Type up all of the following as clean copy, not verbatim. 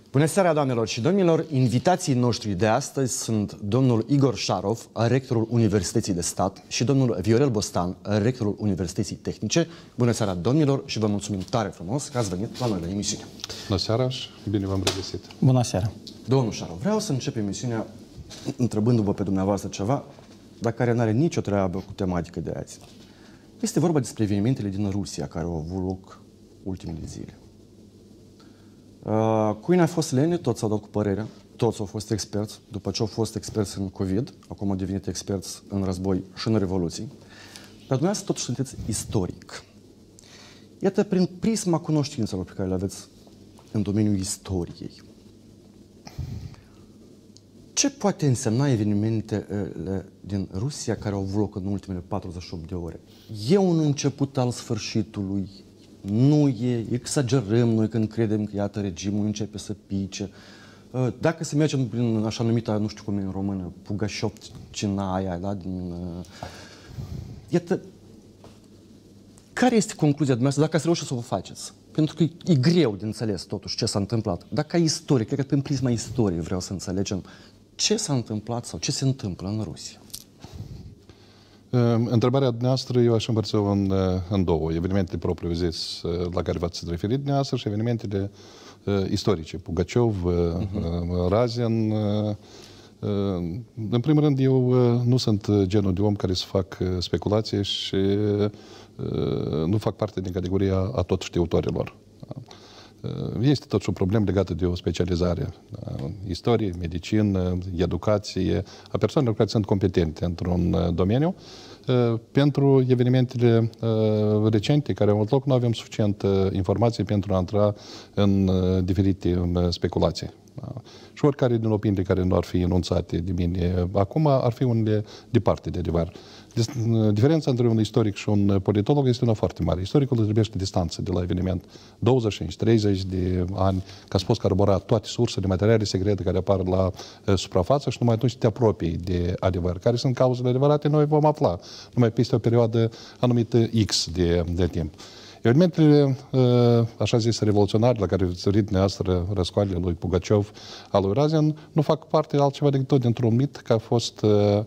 Bună seara, doamnelor și domnilor! Invitații noștri de astăzi sunt domnul Igor Șarov, rectorul Universității de Stat, și domnul Viorel Bostan, rectorul Universității Tehnice. Bună seara, domnilor, și vă mulțumim tare frumos că ați venit la noi la emisiune. Bună seara și bine v-am regăsit. Bună seara! Domnul Șarov, vreau să încep emisiunea întrebându-vă pe dumneavoastră ceva, dar care nu are nicio treabă cu tematica de azi. Este vorba despre evenimentele din Rusia care au avut loc ultimele zile. Cui n-a fost lene, toți au dat cu părerea, toți au fost experți, după ce au fost experți în COVID, acum au devenit experți în război și în revoluții, dar dumneavoastră totuși sunteți istoric. Iată, prin prisma cunoștințelor pe care le aveți în domeniul istoriei, ce poate însemna evenimentele din Rusia care au avut loc în ultimele 48 de ore? E un început al sfârșitului? Nu e, exagerăm noi când credem că, iată, regimul începe să pice. Dacă se mergem prin așa numită, nu știu cum e în română, Pugașovcina aia, da? Iată, care este concluzia dumneavoastră, dacă ați reușit să o faceți? Pentru că e greu de înțeles totuși ce s-a întâmplat. Dar ca istoric, cred că prin prisma istoriei vreau să înțelegem ce s-a întâmplat sau ce se întâmplă în Rusia. Întrebarea noastră eu aș împărți-o în două. Evenimentele propriu-zis la care v-ați referit dumneavoastră și evenimentele istorice. Pugaciov, Razin. În primul rând, eu nu sunt genul de om care să fac speculații și nu fac parte din categoria a tot știutorilor. Este totuși o problemă legată de o specializare. Istorie, medicină, educație, a persoanelor care sunt competente într-un domeniu. Pentru evenimentele recente care au avut loc, nu avem suficientă informație pentru a intra în diferite speculații. Și oricare din opiniile care nu ar fi enunțate de mine acum ar fi unele departe de adevăr. Diferența între un istoric și un politolog este una foarte mare. Istoricul îți trebuie distanță de la eveniment 25-30 de ani, ca să poți carbura toate sursele materiale secrete care apar la suprafață și numai atunci te apropii de adevăr. Care sunt cauzele adevărate, noi vom afla numai peste o perioadă anumită X de timp. Evenimentele, așa zis, revoluționare, la care ați țărit dumneavoastră răscoalele lui Pugaciov, al lui Razin, nu fac parte altceva decât tot dintr-un mit că a fost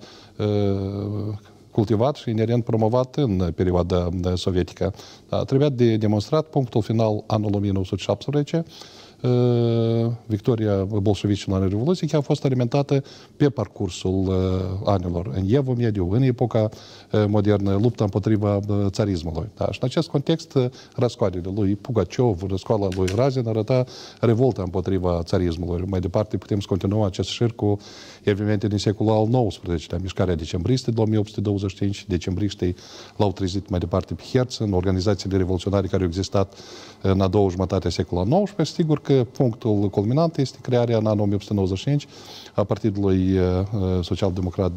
cultivat și inerent promovat în perioada sovietică. Trebuia de demonstrat punctul final anul 1917, victoria bolșevicilor în Revoluție, care a fost alimentată pe parcursul anilor, în Evul Mediu, în epoca modernă, lupta împotriva țarismului. Da? Și în acest context, răscoalele lui Pugaciov, răscoala lui Razin arăta revolta împotriva țarismului. Mai departe putem să continuăm acest șir cu evenimente din secolul al XIX-lea, mișcarea decembristă de 1825, decembriștii l-au trezit mai departe pe Herzen, organizațiile revoluționare care au existat în a doua jumătate a secolului al XIX. Sigur că punctul culminant este crearea în anul 1895 a Partidului Social-Democrat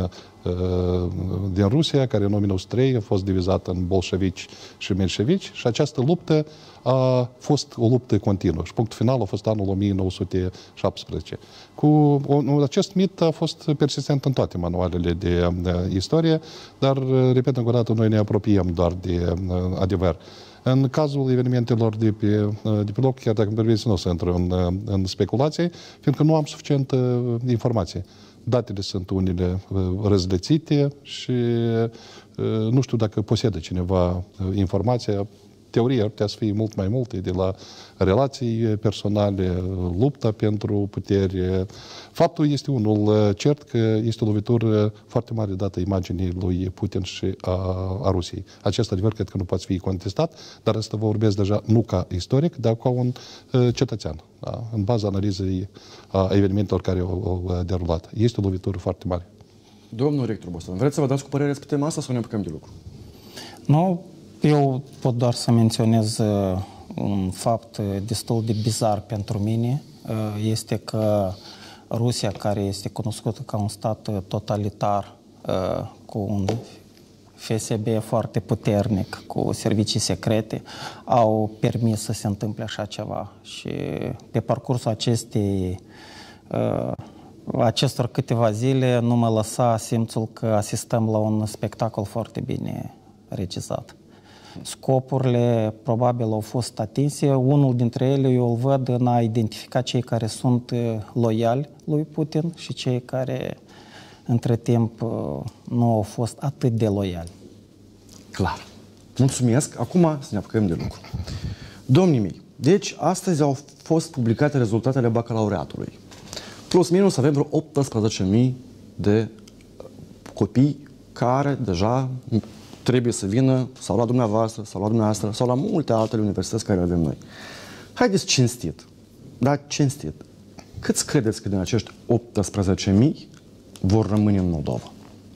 din Rusia, care în 1903 a fost divizat în bolșevici și menșevici, și această luptă a fost o luptă continuă și punctul final a fost anul 1917. Acest mit a fost persistent în toate manualele de istorie, dar, repet încă o dată, noi ne apropiem doar de adevăr. În cazul evenimentelor de pe loc, chiar dacă îmi permiteți, nu o să intru în speculații, fiindcă nu am suficientă informație. Datele sunt unele răzlețite și nu știu dacă posedă cineva informația. Teoria ar putea să fie mult mai multe, de la relații personale, lupta pentru putere. Faptul este unul cert că este o lovitură foarte mare dată imaginii lui Putin și a Rusiei. Acest adevăr cred că nu poate fi contestat, dar asta vă vorbesc deja nu ca istoric, dar ca un cetățean, da? În baza analizei a evenimentelor care au derulat. Este o lovitură foarte mare. Domnul rector Bostan, vreți să vă dați cu părerea despre tema asta sau ne apucăm de lucru? Nu, eu pot doar să menționez un fapt destul de bizar pentru mine. Este că Rusia, care este cunoscută ca un stat totalitar, cu un FSB foarte puternic, cu servicii secrete, au permis să se întâmple așa ceva. Și pe parcursul acestor câteva zile nu mă lăsa simțul că asistăm la un spectacol foarte bine regizat. Scopurile probabil au fost atinse. Unul dintre ele eu îl văd în a identifica cei care sunt loiali lui Putin și cei care între timp nu au fost atât de loiali. Clar. Mulțumesc. Acum să ne apucăm de lucru. Domnii mei, deci astăzi au fost publicate rezultatele bacalaureatului. Plus minus avem vreo 18.000 de copii care deja trebuie să vină sau la dumneavoastră, sau la dumneavoastră, sau la multe altele universități care le avem noi. Haideți cinstit, dar cinstit. Câți credeți că din acești 18.000 vor rămâne în Moldova?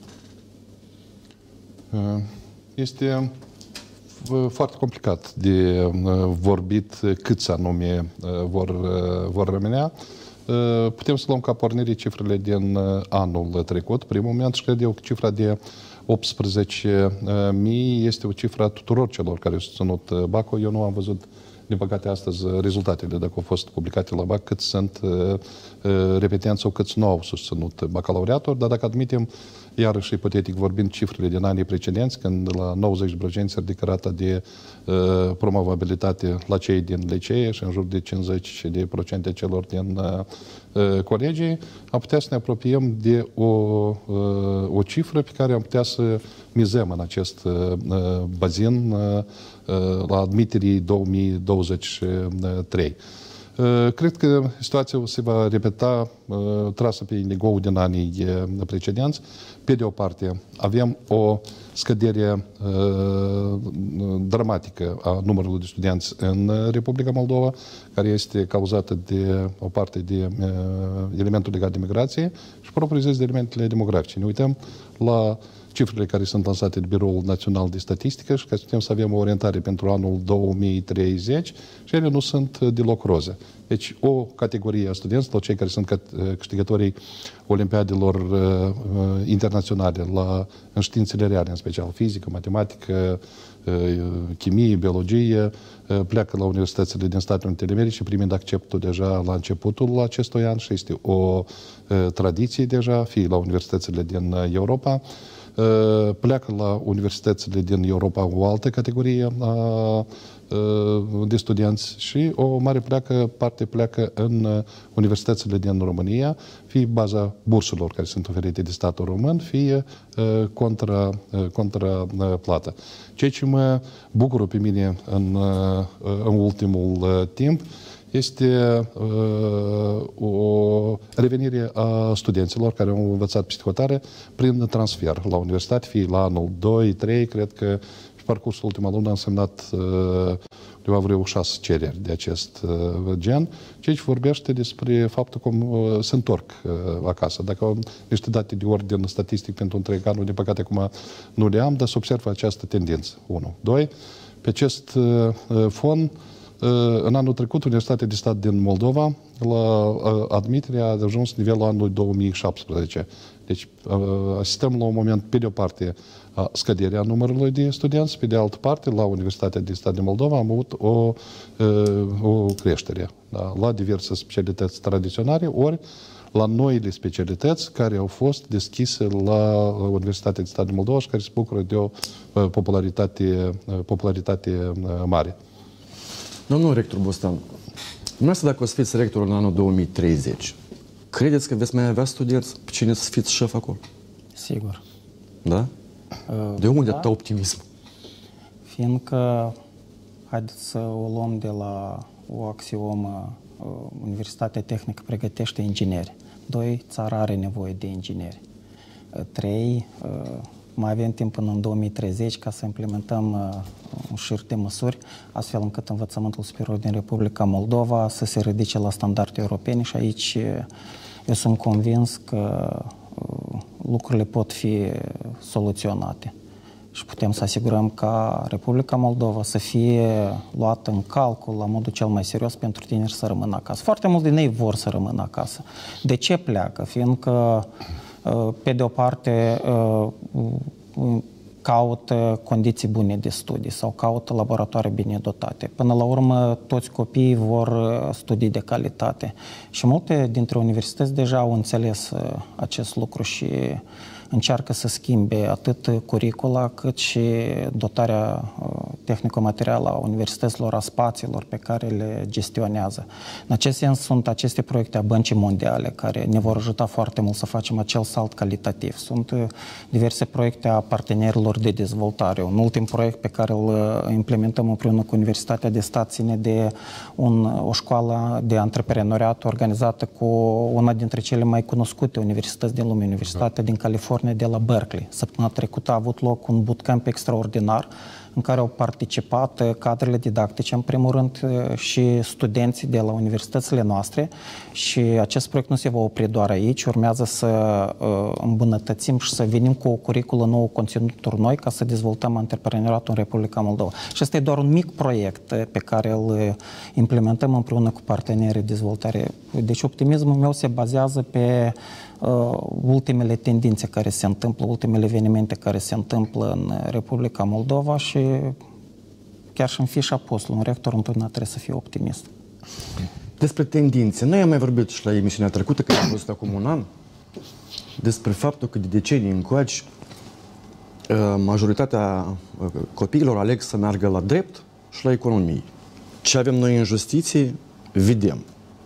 Este foarte complicat de vorbit câți anume vor rămâne. Putem să luăm ca pornire cifrele din anul trecut. Primul moment și cred eu că cifra de 18.000 este o cifra tuturor celor care au susținut BAC-ul. Eu nu am văzut, din păcate, astăzi rezultatele, dacă au fost publicate la BAC, cât sunt repetenți sau câți nu au susținut bacalaureatul, dar dacă admitem, iarăși ipotetic vorbind, cifrele din anii precedenți, când la 90% se ridică rata de promovabilitate la cei din licee și în jur de 50% celor din colegii, am putea să ne apropiem de o cifră pe care am putea să mizăm în acest bazin la admiterii 2023. Cred că situația se va repeta trasă pe indicou din anii precedenți. Pe de o parte, avem o scădere dramatică a numărului de studenți în Republica Moldova, care este cauzată de o parte de elementul legat de migrație și propriu-zis de elementele demografice. Ne uităm la cifrele care sunt lansate de Biroul Național de Statistică și că putem să avem o orientare pentru anul 2030 și ele nu sunt deloc roze. Deci o categorie a studenților, cei care sunt câștigătorii olimpiadelor internaționale în științele reale, în special fizică, matematică, chimie, biologie, pleacă la universitățile din Statele Unite ale Americii, primind acceptul deja la începutul acestui an și este o tradiție deja, fie la universitățile din Europa, pleacă la universitățile din Europa o altă categorie de studenți și o mare parte pleacă în universitățile din România, fie baza burselor care sunt oferite de statul român, fie contra plată. Ceea ce mă bucură pe mine în ultimul timp este o revenire a studenților care au învățat psihotare prin transfer la universitate, fie la anul 2-3, cred că pe parcursul ultima lună am semnat undeva vreo 6 cereri de acest gen, ceea ce vorbește despre faptul că se întorc acasă. Dacă au niște date de ordin statistic pentru întreg anul, din păcate acum nu le am, dar se observă această tendință. 1. 2. Pe acest fond, în anul trecut, Universitatea de Stat din Moldova, la admitere, a ajuns nivelul anului 2017. Deci asistăm la un moment, pe de o parte, scăderea numărului de studenți, pe de altă parte, la Universitatea de Stat din Moldova am avut o creștere, da, la diverse specialități tradiționale, ori la noile specialități care au fost deschise la Universitatea de Stat din Moldova și care se bucură de o popularitate mare. Domnul rector Bostan, dumneavoastră dacă o să fiți rector în anul 2030, credeți că veți mai avea studenți pe cine să fiți șef acolo? Sigur. Da? De unde atâta optimism? Fiindcă, haideți să o luăm de la o axiomă, Universitatea Tehnică pregătește ingineri. 2, țara are nevoie de ingineri. 3, mai avem timp până în 2030 ca să implementăm un șir de măsuri, astfel încât învățământul superior din Republica Moldova să se ridice la standarde europene și aici eu sunt convins că lucrurile pot fi soluționate și putem să asigurăm ca Republica Moldova să fie luată în calcul la modul cel mai serios pentru tineri să rămână acasă. Foarte mulți din ei vor să rămână acasă. De ce pleacă? Fiindcă pe de o parte caută condiții bune de studii sau caută laboratoare bine dotate. Până la urmă, toți copiii vor studii de calitate. Și multe dintre universități deja au înțeles acest lucru și încearcă să schimbe atât curicula cât și dotarea tehnico-materială a universităților, a spațiilor pe care le gestionează. În acest sens sunt aceste proiecte a Băncii Mondiale care ne vor ajuta foarte mult să facem acel salt calitativ. Sunt diverse proiecte a partenerilor de dezvoltare. Un ultim proiect pe care îl implementăm împreună cu Universitatea de Stat ține de o școală de antreprenoriat organizată cu una dintre cele mai cunoscute universități din lume, Universitatea din California de la Berkeley. Săptămâna trecută a avut loc un bootcamp extraordinar în care au participat cadrele didactice, în primul rând, și studenții de la universitățile noastre și acest proiect nu se va opri doar aici, urmează să îmbunătățim și să venim cu o curiculă nouă, conținuturi noi, ca să dezvoltăm antreprenoriatul în Republica Moldova. Și ăsta e doar un mic proiect pe care îl implementăm împreună cu partenerii de dezvoltare. Deci optimismul meu se bazează pe ultimele tendințe care se întâmplă, ultimele evenimente care se întâmplă în Republica Moldova și chiar și în fișa postului, un rector întotdeauna trebuie să fie optimist. Despre tendințe. Noi am mai vorbit și la emisiunea trecută, că am văzut acum un an, despre faptul că de decenii încoace majoritatea copiilor aleg să meargă la drept și la economie. Ce avem noi în justiție, vedem.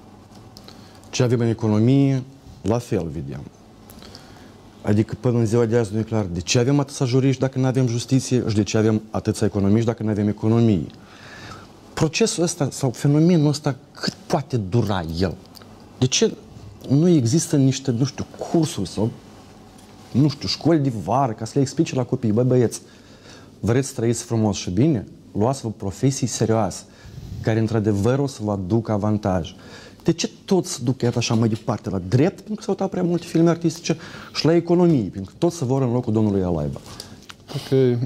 Ce avem în economie, la fel vedem. Adică până în ziua de azi nu e clar de ce avem atâția juriști dacă nu avem justiție și de ce avem atâția economiști dacă nu avem economie. Procesul ăsta sau fenomenul ăsta cât poate dura el? De ce nu există niște, nu știu, cursuri sau, nu știu, școli de vară ca să le explice la copii, băi băieți, vreți să trăiți frumos și bine? Luați-vă profesii serioase care într-adevăr o să vă aducă avantaj. De ce toți se duc așa mai departe la drept, pentru că s-au uitat prea multe filme artistice, și la economie, pentru că toți se vor în locul domnului Alaiba? Ok.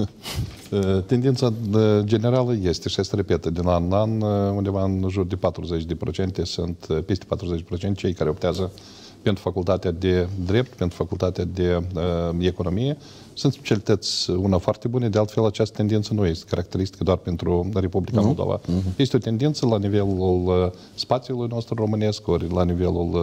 Tendința generală este și se repetă din an în an, undeva în jur de 40% sunt peste 40% cei care optează pentru facultatea de drept, pentru facultatea de economie. Sunt specialități una foarte bune, de altfel această tendință nu este caracteristică doar pentru Republica Moldova. Este o tendință la nivelul spațiului nostru românesc, ori la nivelul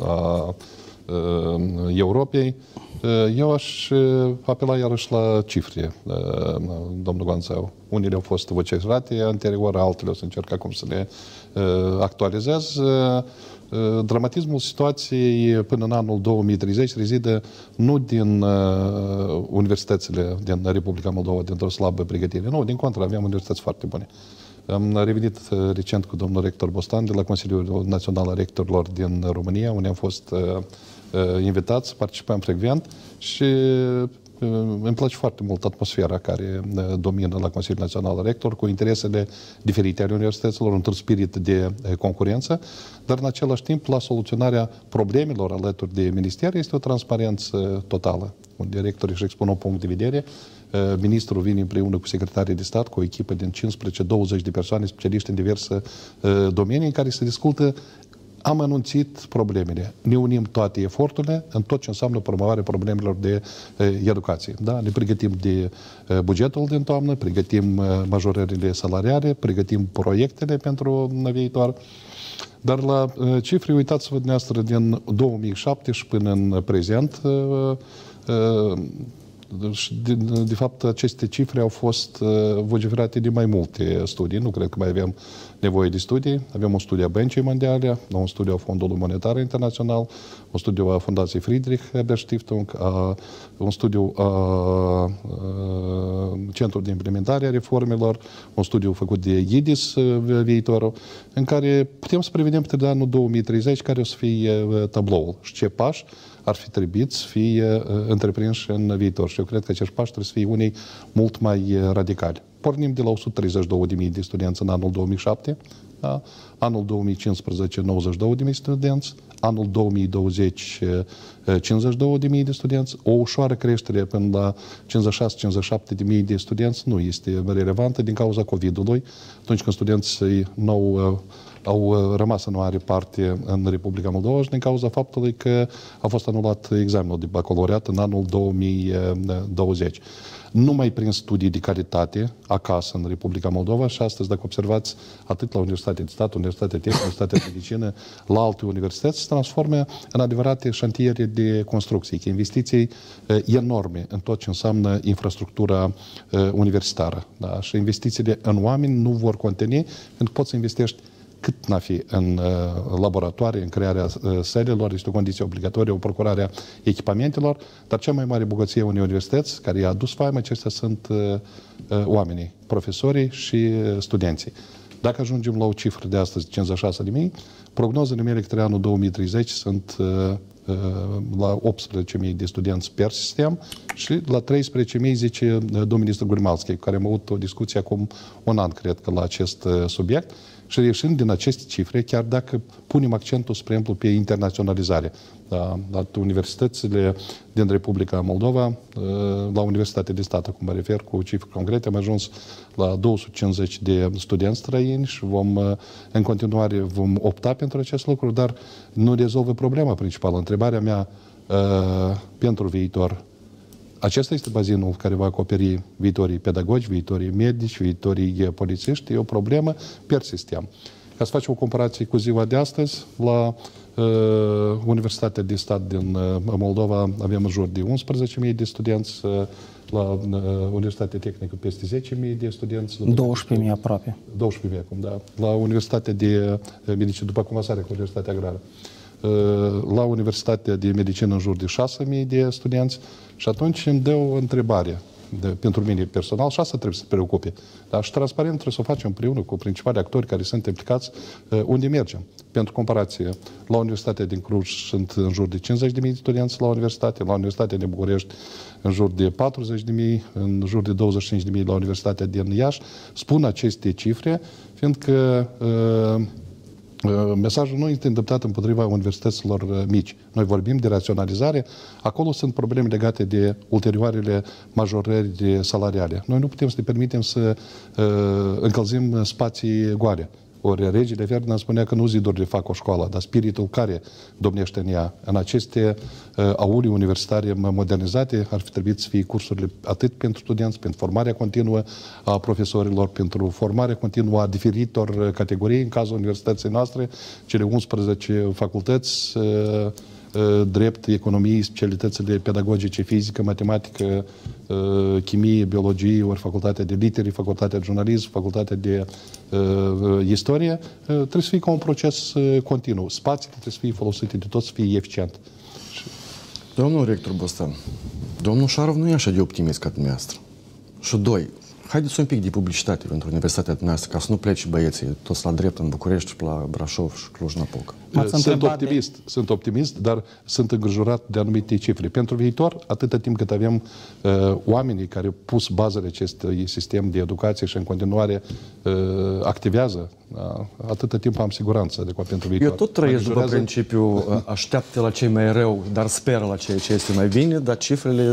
Europei. Eu aș apela iarăși la cifre, domnul Goanțău. Unele au fost vociferate anterior, altele o să încerc acum să le actualizez. Dramatismul situației până în anul 2030 rezidă nu din universitățile din Republica Moldova, dintr-o slabă pregătire. Nu, din contră, avem universități foarte bune. Am revenit recent cu domnul rector Bostan de la Consiliul Național al Rectorilor din România, unde am fost invitați, participăm frecvent și îmi place foarte mult atmosfera care domină la Consiliul Național al Rector, cu interesele diferite ale universităților, într-un spirit de concurență, dar în același timp la soluționarea problemelor alături de minister este o transparență totală, unde rectorii își expun un punct de vedere, ministrul vine împreună cu secretarii de stat, cu o echipă din 15-20 de persoane, specialiști în diverse domenii, în care se discută. Am anunțit problemele. Ne unim toate eforturile în tot ce înseamnă promovarea problemelor de educație. Da? Ne pregătim de bugetul din toamnă, pregătim majorările salariale, pregătim proiectele pentru viitor. Dar la cifre, uitați-vă dumneavoastră din 2007 și până în prezent, de fapt, aceste cifre au fost vociferate de mai multe studii. Nu cred că mai avem nevoie de studii. Avem un studiu a Băncii Mondiale, un studiu a Fondului Monetar Internațional, un studiu a Fundației Friedrich Ebert Stiftung, un studiu a Centrul de Implementare a Reformelor, un studiu făcut de IDIS viitorul, în care putem să prevedem pe anul 2030 care o să fie tabloul și ce pași ar fi trebuit să fie întreprinși în viitor. Și eu cred că acești pași trebuie să fie unii mult mai radicali. Pornim de la 132.000 de studenți în anul 2007, da? Anul 2015 92.000 de studenți, anul 2020 52.000 de studenți, o ușoară creștere până la 56-57.000 de studenți nu este relevantă din cauza COVID-ului. Atunci când studenții nou au rămas în mare parte în Republica Moldova și din cauza faptului că a fost anulat examenul de bacalaureat în anul 2020. Numai prin studii de calitate acasă în Republica Moldova și astăzi, dacă observați, atât la Universitatea de Stat, Universitatea Tehnică, Universitatea de Medicină, la alte universități, se transformă în adevărate șantiere de construcții, investiții enorme în tot ce înseamnă infrastructura universitară. Da? Și investițiile în oameni nu vor conteni, pentru că poți să investești cât n-a fi în laboratoare, în crearea sălilor, este o condiție obligatorie, o procurare a echipamentelor, dar cea mai mare bogăție a unei universități, care i-a adus faimă, acestea sunt oamenii, profesorii și studenții. Dacă ajungem la o cifră de astăzi, 56.000, prognozele mele către anul 2030 sunt la 18.000 de studenți per sistem și la 13.000, zice domnul ministru Gurimalski, cu care am avut o discuție acum un an, cred că, la acest subiect. Și ieșind din aceste cifre, chiar dacă punem accentul, spre exemplu, pe internaționalizare, la universitățile din Republica Moldova, la Universitatea de Stat, cum mă refer, cu cifre concrete, am ajuns la 250 de studenți străini și în continuare vom opta pentru acest lucru, dar nu rezolvă problema principală. Întrebarea mea pentru viitor: acesta este bazinul care va acoperi viitorii pedagogi, viitorii medici, viitorii polițiști. E o problemă per sistem. Ca să facem o comparație cu ziua de astăzi, la Universitatea de Stat din Moldova avem în jur de 11.000 de studenți, la Universitatea Tehnică peste 10.000 de studenți. 12.000 aproape. 12.000 acum, da. La Universitatea de Medicină, după comasare cu Universitatea Agrară. La Universitatea de Medicină în jur de 6.000 de studenți și atunci îmi dă o întrebare pentru mine personal și asta trebuie să se preocupe. Dar și transparent trebuie să o facem împreună cu principalii actori care sunt implicați unde mergem. Pentru comparație, la Universitatea din Cluj sunt în jur de 50.000 de studenți la Universitatea din București în jur de 40.000, în jur de 25.000 la Universitatea din Iași. Spun aceste cifre, fiindcă mesajul nu este îndreptat împotriva universităților mici. Noi vorbim de raționalizare. Acolo sunt probleme legate de ulterioarele majorări salariale. Noi nu putem să ne permitem să încălzim spații goale. Ori regele Ferdinand spunea că nu zidurile fac o școală, dar spiritul care domnește în ea. În aceste aulii universitare modernizate ar fi trebuit să fie cursurile atât pentru studenți, pentru formarea continuă a profesorilor, pentru formarea continuă a diferitor categorii. În cazul universității noastre, cele 11 facultăți, drept, economie, specialitățile pedagogice, fizică, matematică, chimie, biologie, ori facultatea de litere, facultatea de jurnalism, facultatea de istorie, trebuie să fie ca un proces continuu. Spațiile trebuie să fie folosite de tot, să fie eficient. Domnul rector Bostan, domnul Șarov nu e așa de optimist ca dumneavoastră. Și doi, haideți un pic de publicitate pentru universitatea dumneavoastră, ca să nu plece băieții toți la drept în București, la Brașov și Cluj-Napoca. Sunt optimist, dar sunt îngrijorat de anumite cifre. Pentru viitor, atâta timp cât avem oamenii care pus bazele acestui sistem de educație și în continuare activează, atâta timp am siguranță pentru viitor. Eu tot trăiesc după principiul așteaptă la cei mai rău, dar speră la ceea ce este mai bine, dar cifrele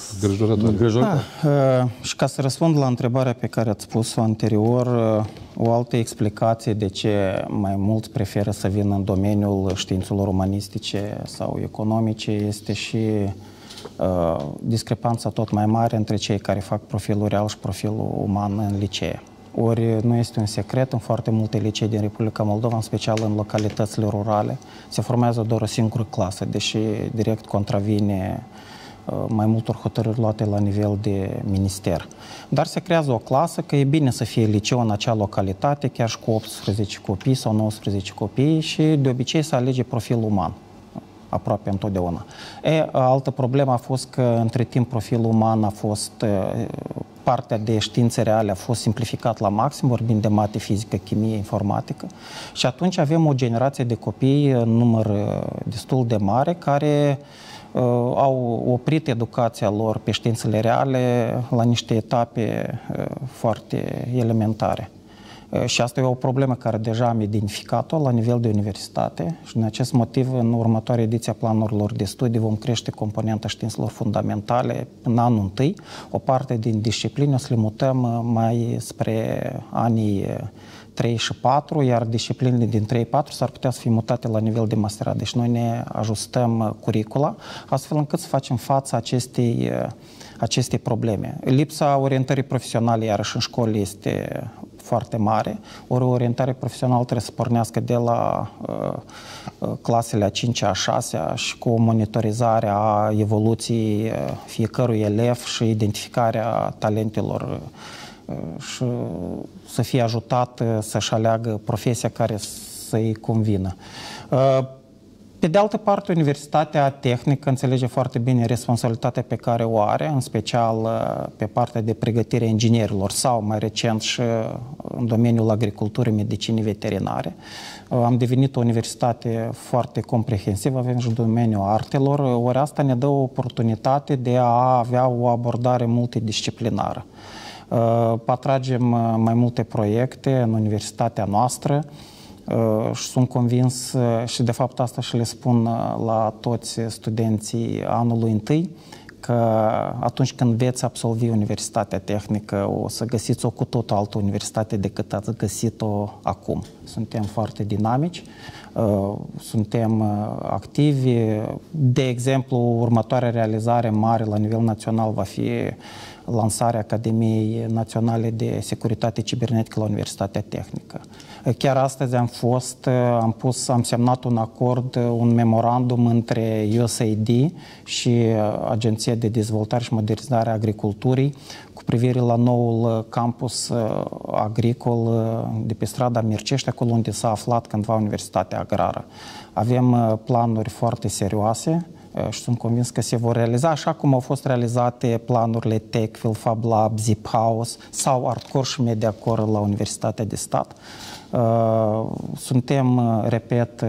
și ca să răspund la întrebarea pe care ați spus-o anterior, o altă explicație de ce mai mulți preferă să vină în domeniul științelor umanistice sau economice este și discrepanța tot mai mare între cei care fac profilul real și profilul uman în licee. Ori nu este un secret, în foarte multe licee din Republica Moldova, în special în localitățile rurale, se formează doar o singură clasă, deși direct contravine mai multor hotărâri luate la nivel de minister. Dar se creează o clasă că e bine să fie liceu în acea localitate, chiar și cu 18 copii sau 19 copii și de obicei să alege profilul uman, aproape întotdeauna. Altă problemă a fost că între timp profilul uman a fost, partea de științe reale a fost simplificat la maxim, vorbind de mate, fizică, chimie, informatică și atunci avem o generație de copii în număr destul de mare care au oprit educația lor pe științele reale la niște etape foarte elementare. Și asta e o problemă care deja am identificat-o la nivel de universitate și din acest motiv în următoarea ediție a planurilor de studii vom crește componenta științelor fundamentale în anul întâi. O parte din discipline o să le mutăm mai spre anii 3 și 4, iar disciplinele din 3-4 s-ar putea să fie mutate la nivel de masterat. Deci noi ne ajustăm curicula astfel încât să facem față acestei probleme. Lipsa orientării profesionale, iarăși, în școli este foarte mare. Ori orientarea profesională trebuie să pornească de la clasele a 5-a, a 6-a și cu monitorizarea a evoluției fiecărui elev și identificarea talentelor și să fie ajutat să-și aleagă profesia care să-i convină. Pe de altă parte, Universitatea Tehnică înțelege foarte bine responsabilitatea pe care o are, în special pe partea de pregătire a inginerilor sau, mai recent, și în domeniul agriculturii, medicinii veterinare. Am devenit o universitate foarte comprehensivă, avem și domeniul artelor, ori asta ne dă o oportunitate de a avea o abordare multidisciplinară. Atragem mai multe proiecte în universitatea noastră, și sunt convins, și de fapt asta și le spun la toți studenții anului întâi, că atunci când veți absolvi Universitatea Tehnică o să găsiți o cu totul altă universitate decât ați găsit-o acum. Suntem foarte dinamici, suntem activi. De exemplu, următoarea realizare mare la nivel național va fi lansarea Academiei Naționale de Securitate Cibernetică la Universitatea Tehnică. Chiar astăzi am semnat un acord, un memorandum între USAID și Agenția de Dezvoltare și Modernizare a Agriculturii cu privire la noul campus agricol de pe strada Mircești, acolo unde s-a aflat cândva Universitatea Agrară. Avem planuri foarte serioase și sunt convins că se vor realiza, așa cum au fost realizate planurile Techfield, Fab Lab, Zip House sau Artcore și Mediacore la Universitatea de Stat. Suntem, repet,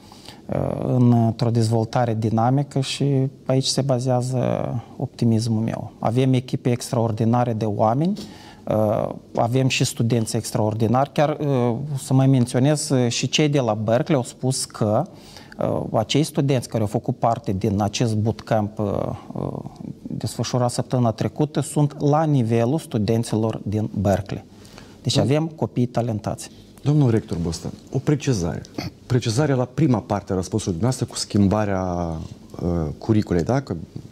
într-o dezvoltare dinamică și aici se bazează optimismul meu. Avem echipe extraordinare de oameni, avem și studenți extraordinari. Chiar să mai menționez, și cei de la Berkeley au spus că acei studenți care au făcut parte din acest bootcamp desfășurat săptămâna trecută sunt la nivelul studenților din Berkeley. Deci avem copii talentați. Domnul rector Bostan, o precizare. Precizarea la prima parte a răspunsului dumneavoastră cu schimbarea curiculei, da?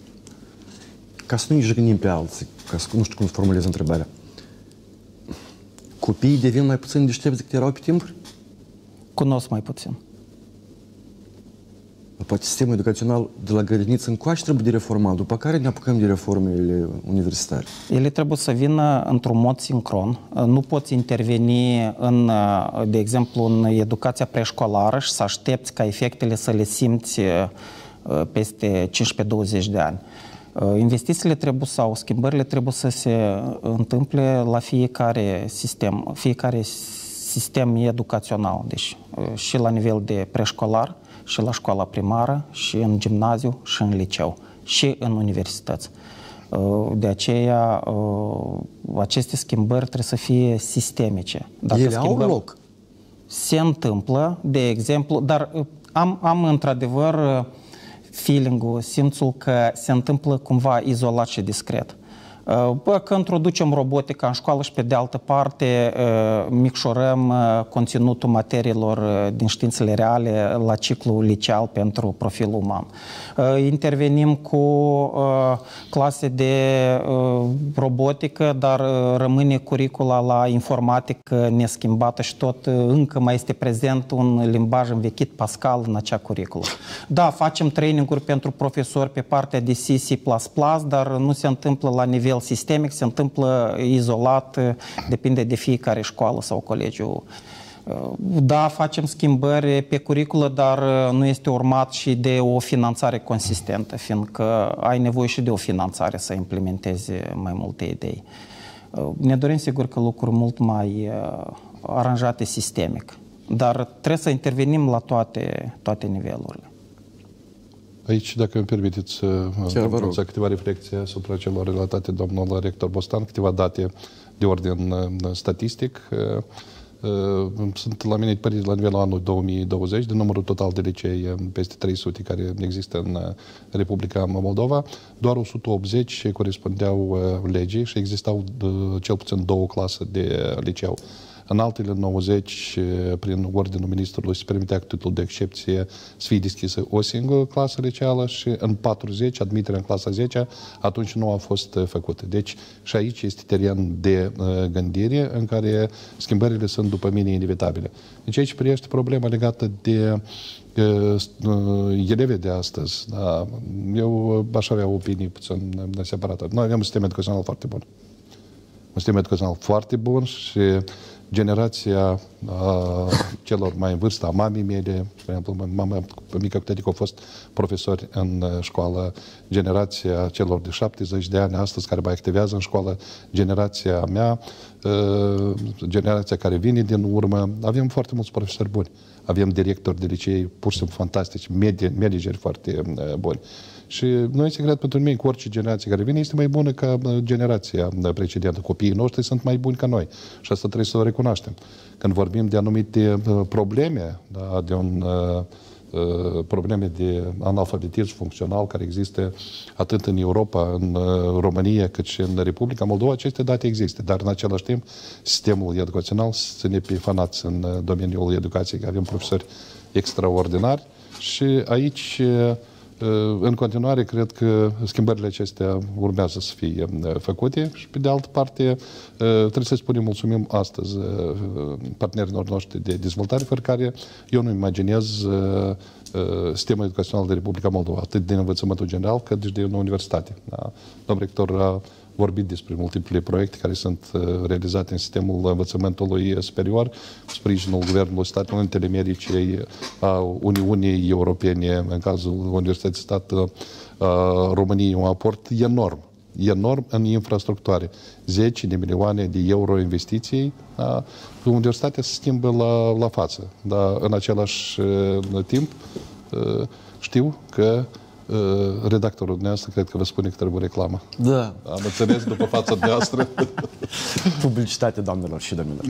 Ca să nu-i jignim pe alții, ca să nu știu cum formulez întrebarea. Copiii devin mai puțin deștepți decât erau pe timpuri? Cunosc mai puțin. Poate sistemul educațional de la grădiniță încoace trebuie de reformat, după care ne apucăm de reformele universitare. Ele trebuie să vină într-un mod sincron. Nu poți interveni, de exemplu, în educația preșcolară și să aștepți ca efectele să le simți peste 15-20 de ani. Investițiile trebuie sau schimbările trebuie să se întâmple la fiecare sistem educațional, deci și la nivel de preșcolar, și la școala primară, și în gimnaziu, și în liceu, și în universități. De aceea, aceste schimbări trebuie să fie sistemice. Dacă ele au loc? Se întâmplă, de exemplu, dar am într-adevăr feeling-ul, simțul că se întâmplă cumva izolat și discret. Că introducem robotica în școală și pe de altă parte micșorăm conținutul materiilor din științele reale la ciclul liceal pentru profilul uman. Intervenim cu clase de robotică, dar rămâne curicula la informatică neschimbată și tot încă mai este prezent un limbaj învechit Pascal în acea curiculă. Da, facem training-uri pentru profesori pe partea de C++, dar nu se întâmplă la nivel sistemic, se întâmplă izolat, depinde de fiecare școală sau colegiu. Da, facem schimbări pe curiculă, dar nu este urmat și de o finanțare consistentă, fiindcă ai nevoie și de o finanțare să implementezi mai multe idei. Ne dorim sigur că lucruri mult mai aranjate sistemic, dar trebuie să intervenim la toate nivelurile. Aici, dacă îmi permiteți să câteva reflexii asupra celor relatate domnul rector Bostan, câteva date de ordin statistic. Sunt la mine părinți la nivelul anului 2020, de numărul total de licei peste 300 care există în Republica Moldova, doar 180 corespundeau legii și existau cel puțin 2 clase de liceu. În altele 90, prin ordinul ministrului, se permitea cu titlul de excepție să fie deschisă o singură clasă liceală și în 40, admiterea în clasa 10, atunci nu a fost făcută. Deci și aici este teren de gândire în care schimbările sunt, după mine, inevitabile. Deci aici privește problema legată de elevii de astăzi. Da, eu aș avea opinii puțin separate. Noi avem un sistem educațional foarte bun. Un sistem educațional foarte bun și generația celor mai în vârstă, a mamei mele, de exemplu, mama mică cu tătică au fost profesori în școală, generația celor de 70 de ani astăzi care mai activează în școală, generația mea, generația care vine din urmă, avem foarte mulți profesori buni. Avem directori de licei pur și simplu fantastici, manageri foarte buni. Și nu este secret pentru mine că orice generație care vine este mai bună ca generația precedentă. Copiii noștri sunt mai buni ca noi. Și asta trebuie să o recunoaștem. Când vorbim de anumite probleme, da, probleme de analfabetism funcțional care există atât în Europa, în România, cât și în Republica Moldova, aceste date există. Dar în același timp, sistemul educațional ține pe fanați în domeniul educației. Avem profesori extraordinari și aici, în continuare, cred că schimbările acestea urmează să fie făcute și, pe de altă parte, trebuie să spunem mulțumim astăzi partenerilor noștri de dezvoltare, fără care eu nu imaginez sistemul educațional de Republica Moldova, atât din învățământul general, cât și de universitate. Da? Domnul rector a vorbit despre multiple proiecte care sunt realizate în sistemul învățământului superior, sprijinul Guvernului Statelor Unite ale Americii, a Uniunii Europene, în cazul Universității Stat României, un aport enorm în infrastructură. 10 de milioane de euro investiții, universitatea se schimbă la față. Dar în același timp știu că redactorul dumneavoastră cred că vă spune că trebuie reclamă. Da. Am înțeles după fața dumneavoastră. Publicitate, doamnelor și domnilor.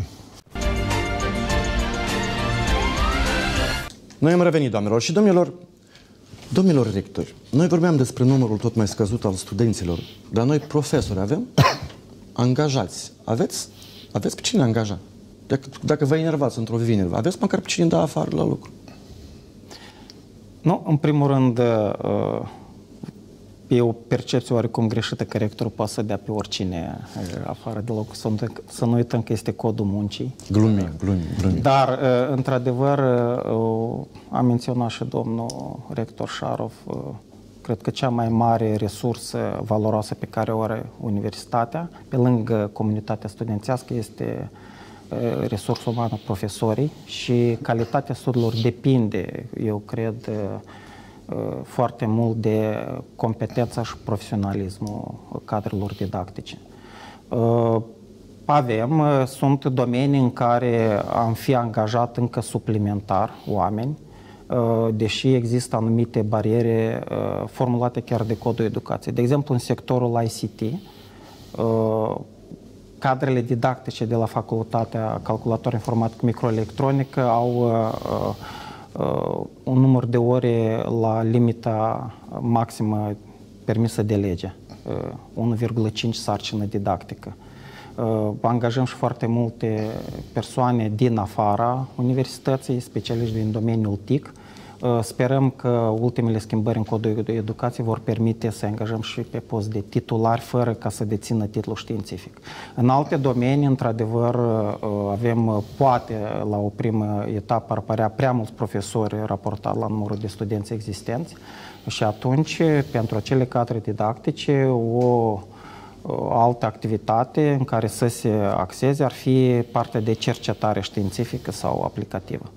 Noi am revenit, doamnelor și domnilor. Domnilor rectori, noi vorbeam despre numărul tot mai scăzut al studenților, dar noi profesori avem? Angajați. Aveți pe cine angaja? Dacă vă enervați într-o vineri, aveți măcar pe cine da afară la lucru? Nu, în primul rând, e o percepție oarecum greșită că rectorul poate să dea pe oricine afară de loc. Să nu uităm că este codul muncii. Glumim. Dar, într-adevăr, a menționat și domnul rector Șarov, cred că cea mai mare resursă valoroasă pe care o are universitatea, pe lângă comunitatea studențească, este resursa umană, profesorii, și calitatea studiilor depinde, eu cred, foarte mult de competența și profesionalismul cadrelor didactice. Sunt domenii în care am fi angajat încă suplimentar oameni, deși există anumite bariere formulate chiar de codul educației. De exemplu, în sectorul ICT, cadrele didactice de la Facultatea Calculator Informatic Microelectronică au un număr de ore la limita maximă permisă de lege, 1,5 sarcină didactică. Angajăm și foarte multe persoane din afara universității, specialiști din domeniul TIC. Sperăm că ultimele schimbări în codul de educație vor permite să angajăm și pe post de titulari fără ca să dețină titlul științific. În alte domenii, într-adevăr, avem, poate, la o primă etapă ar părea prea mulți profesori raportat la numărul de studenți existenți și atunci, pentru acele cadre didactice, o altă activitate în care să se axeze ar fi partea de cercetare științifică sau aplicativă.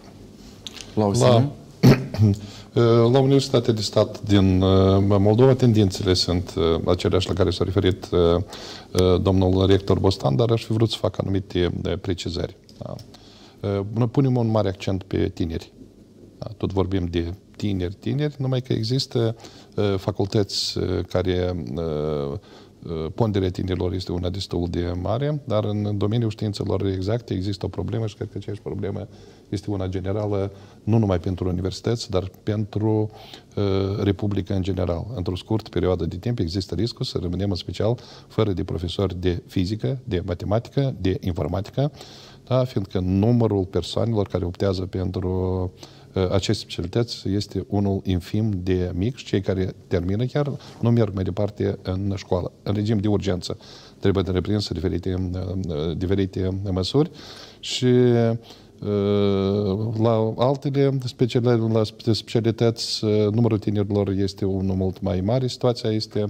La Universitatea de Stat din Moldova tendințele sunt aceleași la care s-a referit domnul rector Bostan, dar aș fi vrut să fac anumite precizări. Noi punem un mare accent pe tineri. Tot vorbim de tineri, numai că există facultăți care ponderea tinerilor este una destul de mare, dar în domeniul științelor exacte există o problemă și cred că aceeași problemă este una generală, nu numai pentru universități, dar pentru Republica în general. Într-o scurtă perioadă de timp există riscul să rămânem în special fără de profesori de fizică, de matematică, de informatică, da? Fiindcă numărul persoanelor care optează pentru aceste specialități este unul infim de mic și cei care termină chiar nu merg mai departe în școală. În regim de urgență trebuie de reprins diferite măsuri și la altele specialități numărul tinerilor este unul mult mai mare, situația este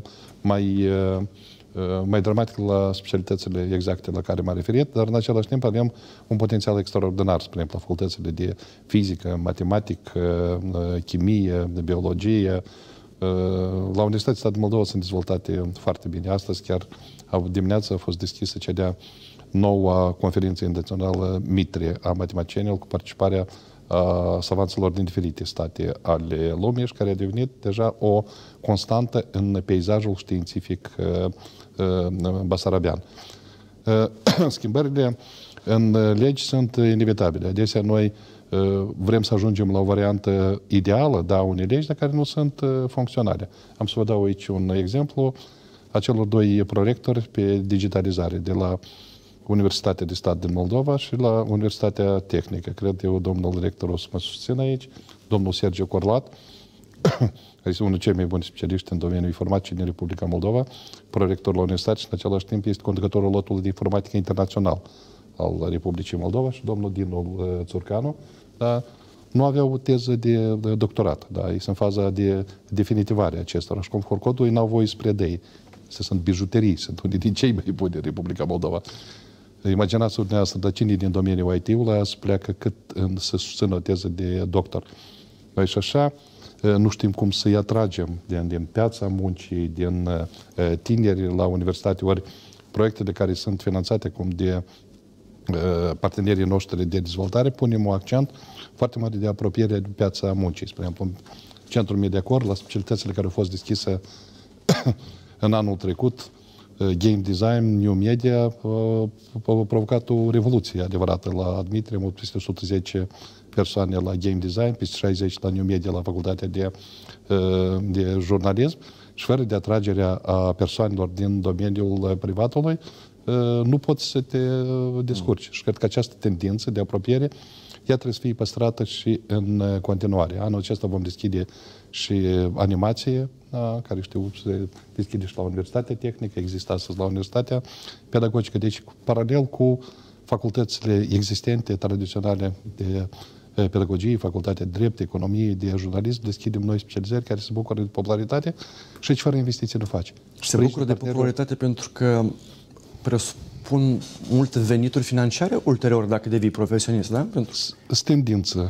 mai dramatic la specialitățile exacte la care m-am referit, dar în același timp avem un potențial extraordinar, spre exemplu, la facultățile de fizică, matematică, chimie, biologie. La Universitatea Statului Moldova sunt dezvoltate foarte bine. Astăzi, chiar dimineața, a fost deschisă cea de-a noua conferință internațională Mitre a matematicienilor cu participarea savanților din diferite state ale lumii și care a devenit deja o constantă în peisajul științific basarabean. Schimbările în legi sunt inevitabile. Adesea noi vrem să ajungem la o variantă ideală, da, unei legi, dar care nu sunt funcționale. Am să vă dau aici un exemplu a celor doi prorectori pe digitalizare de la Universitatea de Stat din Moldova și la Universitatea Tehnică. Cred eu, domnul rector o să mă susțină aici, domnul Sergiu Corlat, care este unul dintre cei mai buni specialiști în domeniul informaticii din Republica Moldova, prorector la Universitate și în același timp este conducătorul lotului de informatică internațional al Republicii Moldova și domnul Dinu Țurcanu, dar nu aveau o teză de doctorat, da, ei sunt în faza de definitivare acestora și conform codului n-au voie spre ei. Sunt bijuterii, sunt unii din cei mai buni din Republica Moldova. Imaginați-vă dumneavoastră, dar cine din domeniul IT-ului să pleacă cât să susțină o teză de doctor. Noi și așa nu știm cum să-i atragem din piața muncii, din tineri la universitate, ori proiectele care sunt finanțate cum de partenerii noștri de dezvoltare, punem un accent foarte mare de apropiere de piața muncii. Spre exemplu, Centrul Mediacor, la specialitățile care au fost deschise în anul trecut, game design, new media, a provocat o revoluție adevărată la admitere, mult peste 110 persoane la game design, peste 60 la new media la facultatea de jurnalism și fără de atragerea a persoanelor din domeniul privatului, nu poți să te descurci. Și cred că această tendință de apropiere ea trebuie să fie păstrată și în continuare. Anul acesta vom deschide și animație, care știu se deschide și la Universitatea Tehnică, există astăzi la Universitatea Pedagogică. Deci, paralel cu facultățile existente, tradiționale de pedagogie, facultatea de drept, economie, de jurnalism, deschidem noi specializări care se bucură de popularitate și aici fără investiții nu faci. Și se bucură de popularitate pentru că presupun multe venituri financiare ulterior dacă devii profesionist, da? Sunt tendință.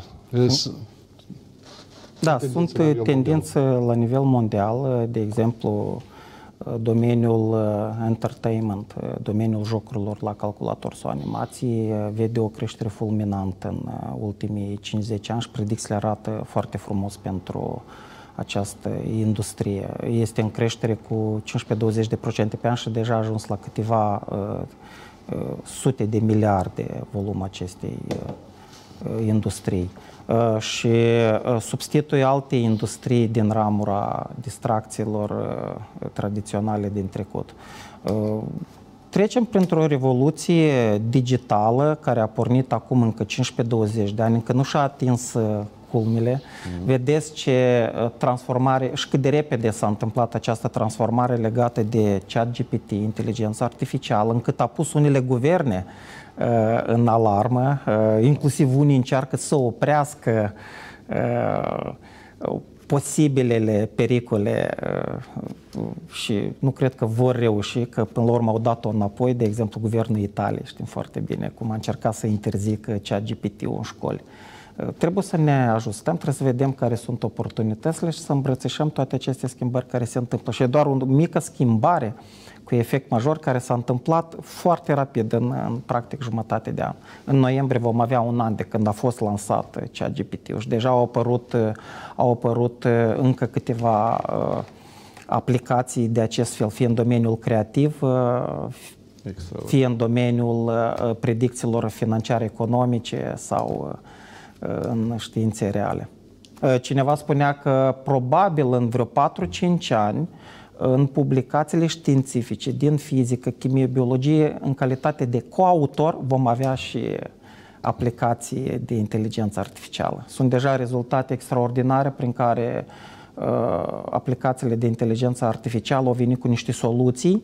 Da, sunt tendințe la nivel mondial, de exemplu, domeniul entertainment, domeniul jocurilor la calculator sau animații, vede o creștere fulminantă în ultimii 50 ani și predicțiile arată foarte frumos pentru această industrie. Este în creștere cu 15-20% pe an și deja a ajuns la câteva sute de miliarde volum acestei industrii. Și substituie alte industrii din ramura distracțiilor tradiționale din trecut. Trecem printr-o revoluție digitală care a pornit acum încă 15-20 de ani, încă nu și-a atins culmile. Vedeți ce transformare și cât de repede s-a întâmplat această transformare legată de ChatGPT, inteligența artificială, încât a pus unele guverne în alarmă, inclusiv unii încearcă să oprească posibilele pericole și nu cred că vor reuși, că până la urmă au dat-o înapoi, de exemplu, guvernul Italiei, știm foarte bine cum a încercat să interzică ChatGPT-ul în școli. Trebuie să ne ajustăm, trebuie să vedem care sunt oportunitățile și să îmbrățișăm toate aceste schimbări care se întâmplă. Și e doar o mică schimbare cu efect major care s-a întâmplat foarte rapid, în practic jumătate de an. În noiembrie vom avea un an de când a fost lansat ChatGPT-ul și deja au apărut încă câteva aplicații de acest fel, fie în domeniul creativ, fie în domeniul predicțiilor financiare economice sau în științe reale. Cineva spunea că probabil în vreo 4-5 ani, în publicațiile științifice din fizică, chimie, biologie, în calitate de coautor, vom avea și aplicații de inteligență artificială. Sunt deja rezultate extraordinare prin care aplicațiile de inteligență artificială au venit cu niște soluții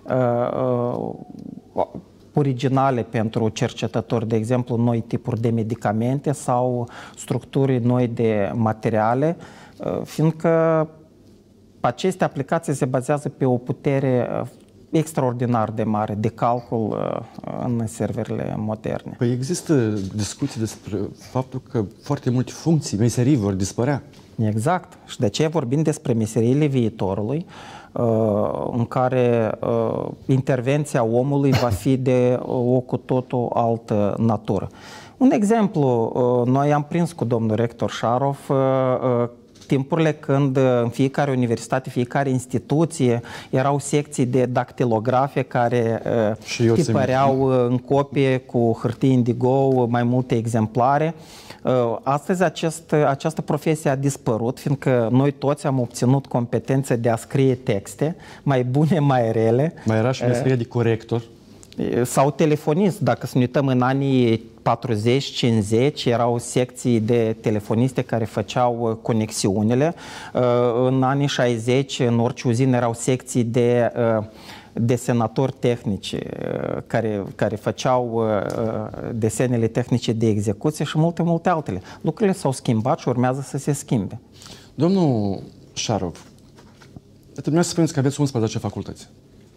originale pentru cercetători, de exemplu, noi tipuri de medicamente sau structuri noi de materiale, fiindcă aceste aplicații se bazează pe o putere extraordinar de mare de calcul în serverele moderne. Păi există discuții despre faptul că foarte multe funcții, meserii vor dispărea. Exact. Și de aceea vorbim despre meseriile viitorului, în care intervenția omului va fi de o cu totul altă natură. Un exemplu, noi am prins cu domnul rector Șarov timpurile când în fiecare universitate, fiecare instituție erau secții de dactilografe care tipăreau în copie cu hârtie indigo mai multe exemplare. Astăzi această profesie a dispărut, fiindcă noi toți am obținut competențe de a scrie texte, mai bune, mai rele. Mai era și meseria de corector. Sau telefonist. Dacă să ne uităm în anii 40-50, erau secții de telefoniste care făceau conexiunile. În anii 60, în orice uzină, erau secții de desenatori tehnici care făceau desenele tehnice de execuție și multe altele. Lucrurile s-au schimbat și urmează să se schimbe. Domnul Șarov, dumneavoastră spuneți că aveți 11 facultăți.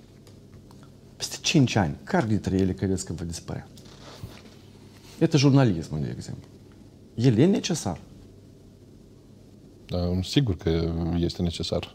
Peste 5 ani, care dintre ele credeți că va dispărea? Iată jurnalismul, de exemplu. El e necesar? Da, sigur că este necesar.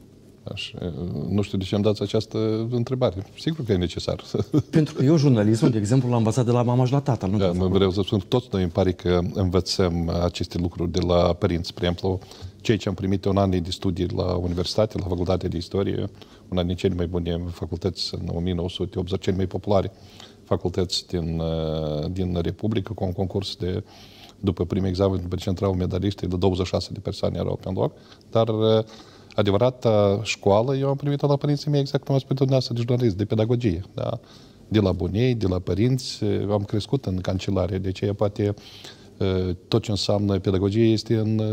Nu știu de ce am dat această întrebare. Sigur că e necesar. Pentru că eu jurnalismul, de exemplu, l-am învățat de la mama și la tata. Nu vreau să spun, toți noi îmi pare că învățăm aceste lucruri de la părinți. Spre exemplu, cei ce am primit un an de studii la universitate, la facultatea de istorie, una din cele mai bune facultăți în 1980, cele mai populare facultăți din Republică, cu un concurs de, după primul examen, după ce intrau medaliștii, de 26 de persoane erau pe loc, dar adevărata școală, eu am primit-o la părinții mei exact cum a spus dumneavoastră de jurnalist, de pedagogie. Da? De la bunei, de la părinți, am crescut în cancelare, de aceea poate tot ce înseamnă pedagogie este în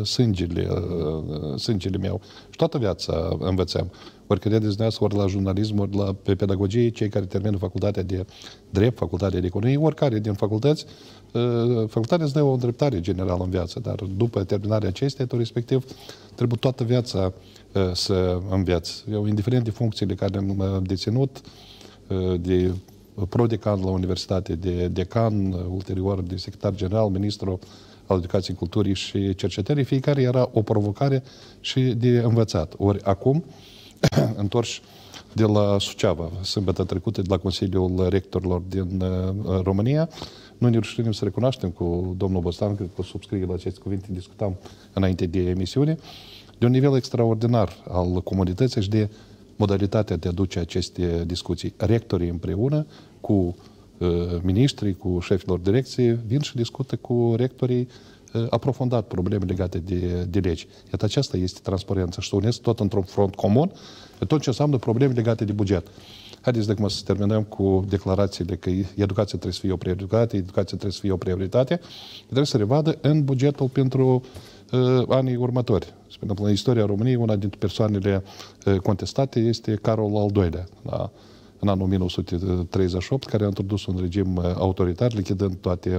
sângele meu. Și toată viața învățăm. Ori credeți dumneavoastră, ori la jurnalism, ori pe pedagogie, cei care termină facultatea de drept, facultatea de economie, oricare din facultăți, facultatea îți dă o îndreptare generală în viață, dar după terminarea acesteia, tu respectiv, trebuie toată viața să înveți. Eu, indiferent de funcțiile care am deținut, de prodecan la universitate, de decan, ulterior de secretar general, ministru al Educației, Culturii și Cercetării, fiecare era o provocare și de învățat. Ori acum, întorși de la Suceava, sâmbătă trecută, de la Consiliul Rectorilor din România, noi ne rușinem să recunoaștem cu domnul Bostan, cred că subscrie la aceste cuvinte, discutam înainte de emisiune, de un nivel extraordinar al comunității și de modalitatea de a duce aceste discuții. Rectorii împreună cu miniștrii, cu șefilor direcției, vin și discută cu rectorii aprofundat probleme legate de legi. Iată, aceasta este transparența și să unesc tot într-un front comun tot ce înseamnă probleme legate de buget. Haideți acum să terminăm cu declarațiile că educația trebuie să fie o prioritate, educația trebuie să fie o prioritate, trebuie să revadă în bugetul pentru anii următori. Spre exemplu, în istoria României, una dintre persoanele contestate este Carol al II-lea, da? În anul 1938, care a introdus un regim autoritar, lichidând toate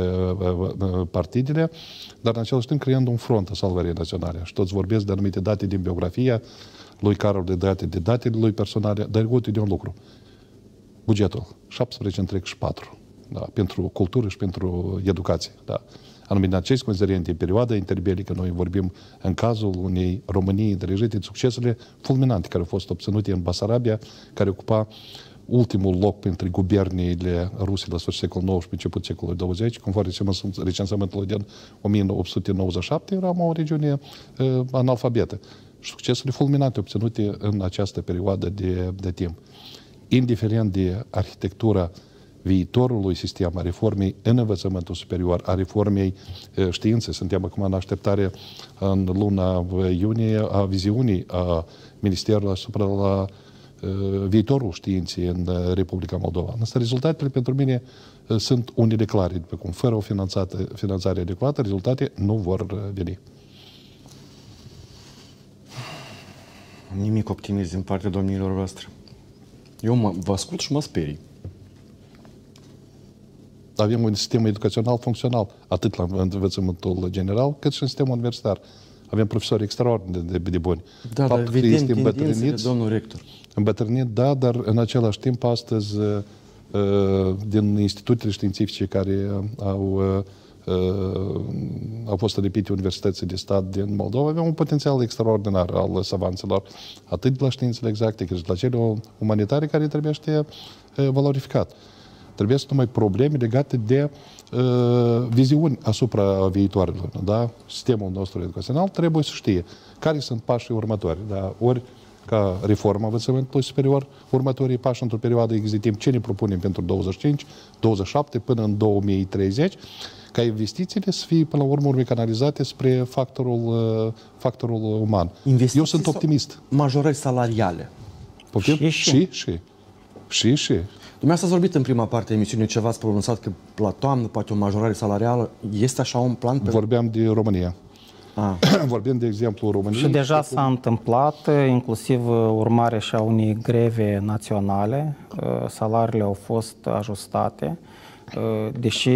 partidele, dar în același timp creând un front a salvării naționale. Și toți vorbesc de anumite date din biografia lui Carol, de datele lui personale, dar uite de un lucru. Bugetul, 17,4, da, pentru cultură și pentru educație. Da. Anume, în acest considerent, în perioada interbelică, noi vorbim în cazul unei Românii întregite de succesele fulminante care au fost obținute în Basarabia, care ocupa ultimul loc printre guberniile ruse la sfârșitul secolului XIX și început secolului 20, conform recensământului din 1897, eram o regiune analfabetă. și succesurile fulminante obținute în această perioadă de timp. Indiferent de arhitectura viitorului sistem, a reformei în învățământul superior, a reformei științei. Suntem acum în așteptare în luna iunie a viziunii a Ministerului asupra la viitorul științei în Republica Moldova. Însă rezultatele pentru mine sunt unele clare, după cum fără o finanțare adecvată, rezultate nu vor veni. Nimic optimist din partea domnilor voastre. Eu vă ascult și mă sperii. Avem un sistem educațional funcțional, atât la învățământul general, cât și în sistemul universitar. Avem profesori extraordinar de buni. Da, dar vedem tendințele, domnul rector. Îmbătrânit, da, dar în același timp, astăzi, din institutele științifice care au fost înripite universității de stat din Moldova, avem un potențial extraordinar al savanților, atât de la științele exacte, cât și de la cele umanitare care trebuie valorificat. Trebuie să numai probleme legate de viziuni asupra viitoarelor. Da? Sistemul nostru educațional trebuie să știe care sunt pașii următori. Da? Ori ca reforma învățământului superior, următorii pași într-o perioadă de timp, ce ne propunem pentru 25, 27 până în 2030, ca investițiile să fie până la urmă canalizate spre factorul uman. Eu sunt optimist. Majorări salariale. Și. Dumneavoastră ați vorbit în prima parte a emisiunii, ceva ați pronunțat că la toamnă poate o majorare salarială. Este așa un plan? Vorbeam de România. Vorbim de exemplu României. Și deja s-a întâmplat, inclusiv urmare și a unei greve naționale, salariile au fost ajustate, deși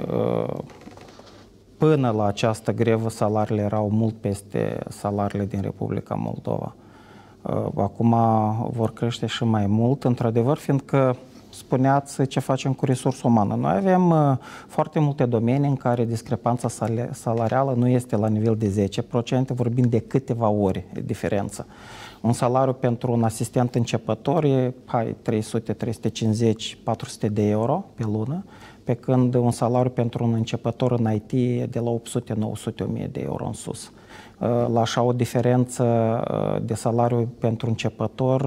până la această grevă salariile erau mult peste salariile din Republica Moldova. Acum vor crește și mai mult, într-adevăr, fiindcă spuneați ce facem cu resursa umană. Noi avem foarte multe domenii în care discrepanța salarială nu este la nivel de 10%, vorbim de câteva ori diferență. Un salariu pentru un asistent începător e 300, 350, 400 de euro pe lună, pe când un salariu pentru un începător în IT e de la 800, 900, 1000 de euro în sus. La așa o diferență de salariu pentru începător,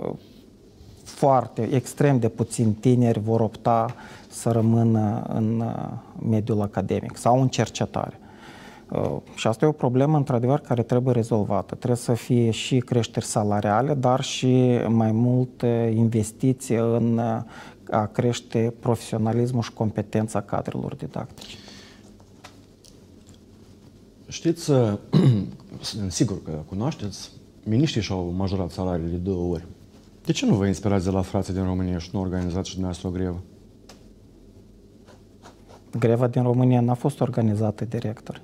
extrem de puțini tineri vor opta să rămână în mediul academic sau în cercetare. Și asta e o problemă, într-adevăr, care trebuie rezolvată. Trebuie să fie și creșteri salariale, dar și mai mult investiții în a crește profesionalismul și competența cadrelor didactice. Știți, sigur că cunoașteți, miniștrii și-au majorat salariile de 2 ori. De ce nu vă inspirați de la frații din România și nu organizați și dumneavoastră o grevă? Greva din România n-a fost organizată de rectori.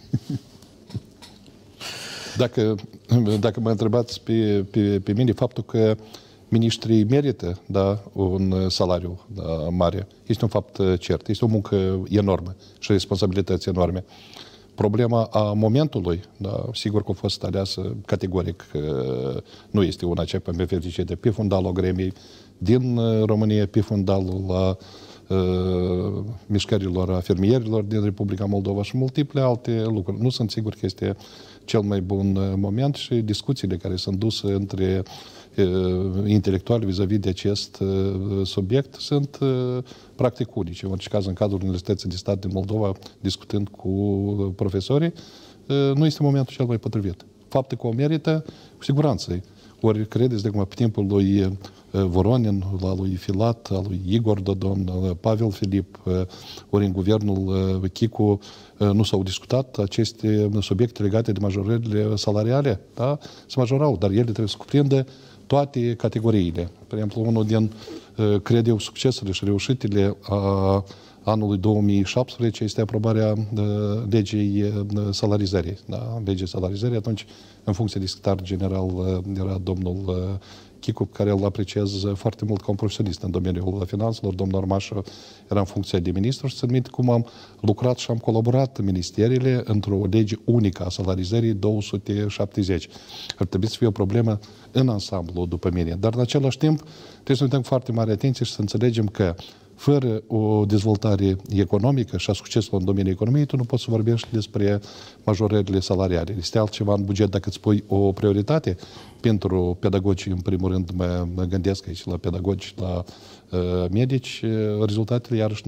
Dacă mă întrebați pe mine, faptul că miniștrii merită un salariu mare este un fapt cert. Este o muncă enormă și responsabilități enorme. Problema a momentului, sigur că a fost aleasă categoric, nu este una ce pe fericite, pe fundalul gremiei din România, pe fundalul mișcărilor a fermierilor din Republica Moldova și multiple alte lucruri. Nu sunt sigur că este cel mai bun moment și discuțiile care sunt duse între intelectuali vis-a-vis de acest subiect sunt practic unice. În orice caz, în cadrul Universității de Stat din Moldova, discutând cu profesorii, nu este momentul cel mai potrivit. Faptul că o merită, cu siguranță. Ori credeți de cum pe timpul lui Voronin, al lui Filat, al lui Igor Dodon, al lui Pavel Filip, ori în guvernul Chicu nu s-au discutat aceste subiecte legate de majorările salariale? Da? Se majorau, dar ele trebuie să cuprindă toate categoriile. De exemplu, unul din, cred eu, succesele și reușitele anului 2017 este aprobarea legii salarizării. Da? Legii salarizării, atunci, în funcție de secretar general, era domnul Chicu, care îl apreciez foarte mult ca un profesionist în domeniul finanțelor. Domnul Armașu era în funcție de ministru și să admit cum am lucrat și am colaborat ministeriile într-o lege unică a salarizării 270. Ar trebui să fie o problemă în ansamblu, după mine. Dar, în același timp, trebuie să ne uităm foarte mare atenție și să înțelegem că fără o dezvoltare economică și a succesului în domeniul economiei, tu nu poți să vorbești despre majorările salariale. Este altceva în buget dacă îți pui o prioritate pentru pedagogi, în primul rând mă gândesc aici la pedagogi, la medici, rezultatele iarăși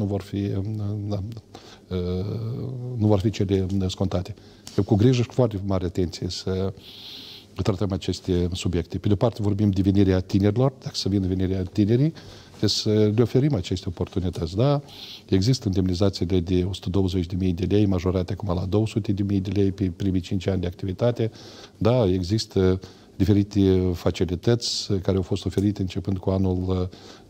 nu vor fi cele scontate. Eu cu grijă și cu foarte mare atenție să tratăm aceste subiecte. Pe de o parte vorbim de venirea tinerilor, dacă să vină venirea tinerii, să le oferim aceste oportunități. Da? Există indemnizațiile de 120.000 de lei, majorate acum la 200.000 de lei pe primii 5 ani de activitate. Da, există diferite facilități care au fost oferite începând cu anul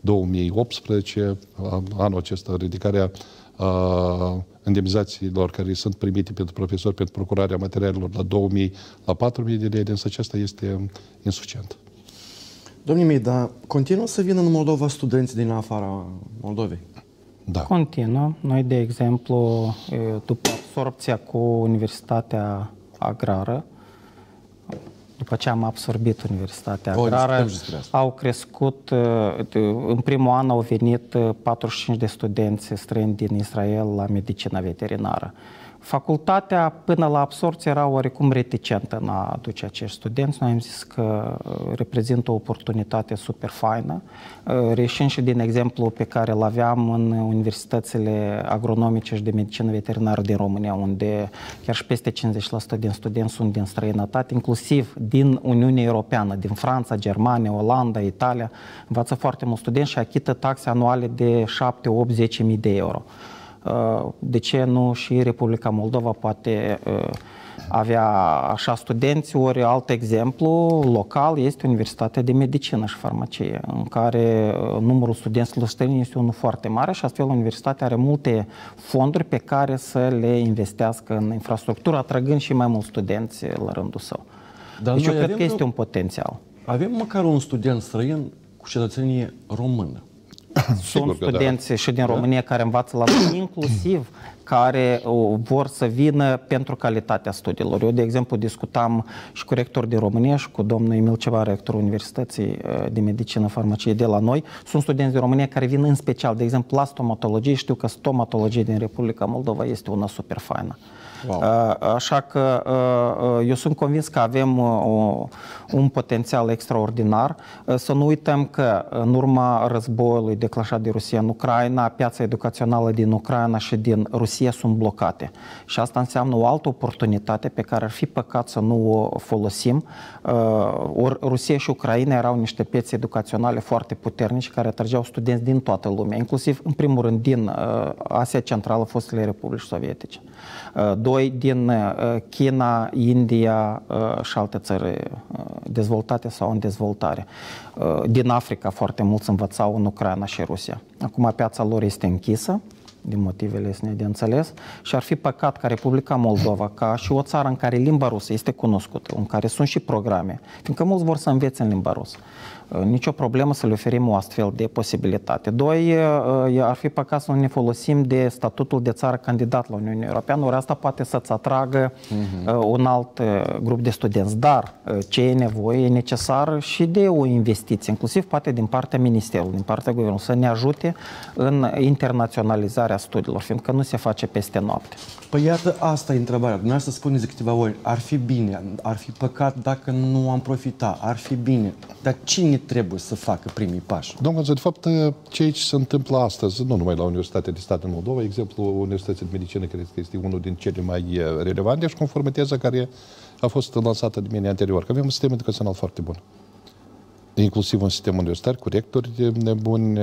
2018, anul acesta, ridicarea indemnizațiilor care sunt primite pentru profesori pentru procurarea materialelor la 2.000 la 4.000 de lei, însă aceasta este insuficient. Domnii mei, dar continuă să vină în Moldova studenți din afara Moldovei? Da. Continuă. Noi, de exemplu, după absorbția cu Universitatea Agrară, după ce am absorbit Universitatea Agrară, au crescut, în primul an au venit 45 de studenți străini din Israel la medicină veterinară. Facultatea, până la absorție, era oarecum reticentă în a aduce acești studenți. Noi am zis că reprezintă o oportunitate super faină, reieșind și din exemplu pe care îl aveam în universitățile agronomice și de medicină veterinară din România, unde chiar și peste 50% din studenți sunt din străinătate, inclusiv din Uniunea Europeană, din Franța, Germania, Olanda, Italia. Învață foarte mulți studenți și achită taxe anuale de 7, 8, 10.000 de euro. De ce nu și Republica Moldova poate avea așa studenți? Ori alt exemplu local este Universitatea de Medicină și Farmacie, în care numărul studenților străini este unul foarte mare și astfel universitatea are multe fonduri pe care să le investească în infrastructură, atrăgând și mai mulți studenți la rândul său. Dar deci eu cred că este un potențial. Avem măcar un student străin cu cetățenie română. Sunt studenți și din România care învață la noi, inclusiv care vor să vină pentru calitatea studiilor. Eu, de exemplu, discutam și cu rector din România și cu domnul Emil Ceva, rectorul Universității de Medicină Farmacie de la noi. Sunt studenți din România care vin în special, de exemplu, la stomatologie. Știu că stomatologie din Republica Moldova este una super faină. Wow. Așa că eu sunt convins că avem un potențial extraordinar. Să nu uităm că în urma războiului declanșat de Rusia în Ucraina, piața educațională din Ucraina și din Rusia sunt blocate. Și asta înseamnă o altă oportunitate pe care ar fi păcat să nu o folosim. Ori Rusia și Ucraina erau niște piețe educaționale foarte puternice care atrăgeau studenți din toată lumea, inclusiv, în primul rând, din Asia Centrală, fostele Republici Sovietice. Doi, din China, India și alte țări dezvoltate sau în dezvoltare. Din Africa foarte mulți învățau în Ucraina și Rusia. Acum piața lor este închisă, din motivele sine de înțeles, și ar fi păcat ca Republica Moldova, ca și o țară în care limba rusă este cunoscută, în care sunt și programe, fiindcă mulți vor să învețe în limba rusă. Nicio problemă să le oferim o astfel de posibilitate. Doi, ar fi păcat să nu ne folosim de statutul de țară candidat la Uniunea Europeană, ori asta poate să-ți atragă un alt grup de studenți. Dar ce e nevoie, e necesar și de o investiție, inclusiv poate din partea Ministerului, din partea Guvernului, să ne ajute în internaționalizarea studiilor, fiindcă nu se face peste noapte. Păi iată, asta e întrebarea. Dumneavoastră spuneți de câteva ori, ar fi bine, ar fi păcat dacă nu am profita, ar fi bine. Dar cine trebuie să facă primii pași? Domnul, de fapt, ce aici se întâmplă astăzi, nu numai la Universitatea de Stat în Moldova, exemplu Universitatea de Medicină, cred că este unul din cele mai relevante și conform teza care a fost lansată de mine anterior, că avem un sistem educațional foarte bun. Inclusiv un sistem universitar cu rectori buni.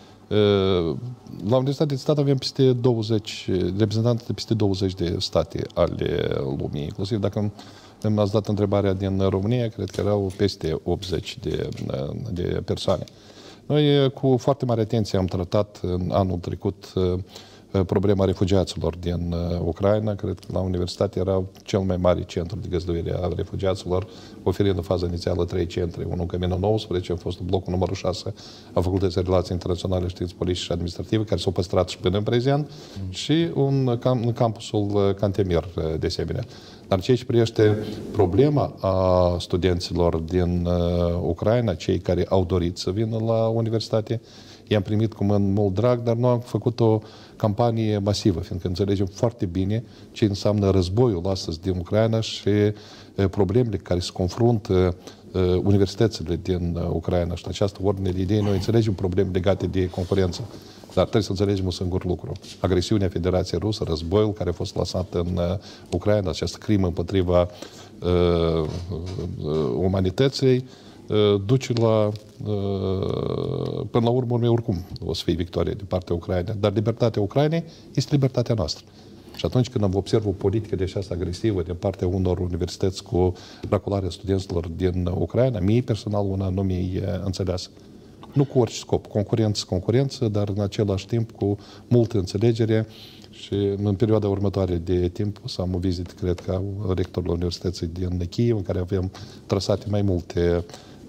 La Universitatea de Stat avem peste 20 reprezentanți de peste 20 de state ale lumii, inclusiv dacă mi-ați dat întrebarea din România, cred că erau peste 80 de persoane. Noi cu foarte mare atenție am tratat în anul trecut problema refugiaților din Ucraina. Cred că la universitate era cel mai mare centru de găzduire a refugiaților, oferind în faza inițială 3 centre. Unul în Căminul 19, a fost blocul numărul 6 a Facultății Relații Internaționale, Științe Politice și Administrative, care s-au păstrat și până în prezent, și în campusul Cantemir, de asemenea. Dar ceea ce privește problema a studenților din Ucraina, cei care au dorit să vină la universitate, i-am primit cu mult drag, dar nu am făcut o campanie masivă, fiindcă înțelegem foarte bine ce înseamnă războiul astăzi din Ucraina și problemele care se confruntă universitățile din Ucraina. Și în această ordine de idei noi înțelegem probleme legate de concurență. Dar trebuie să înțelegem un singur lucru. Agresiunea Federației Rusă, războiul care a fost lansat în Ucraina, această crimă împotriva umanității, duce la, până la urmă, oricum o să fie victorie de partea Ucrainei. Dar libertatea Ucrainei este libertatea noastră. Și atunci când am observat o politică de această agresivă din partea unor universități cu racolarea studenților din Ucraina, mie personal una nu mi-e înțeleasă. Nu cu orice scop. Concurență, dar în același timp cu multă înțelegere și în perioada următoare de timp o să am o vizită, cred că, rectorul Universității din Kiev, în care avem trasate mai multe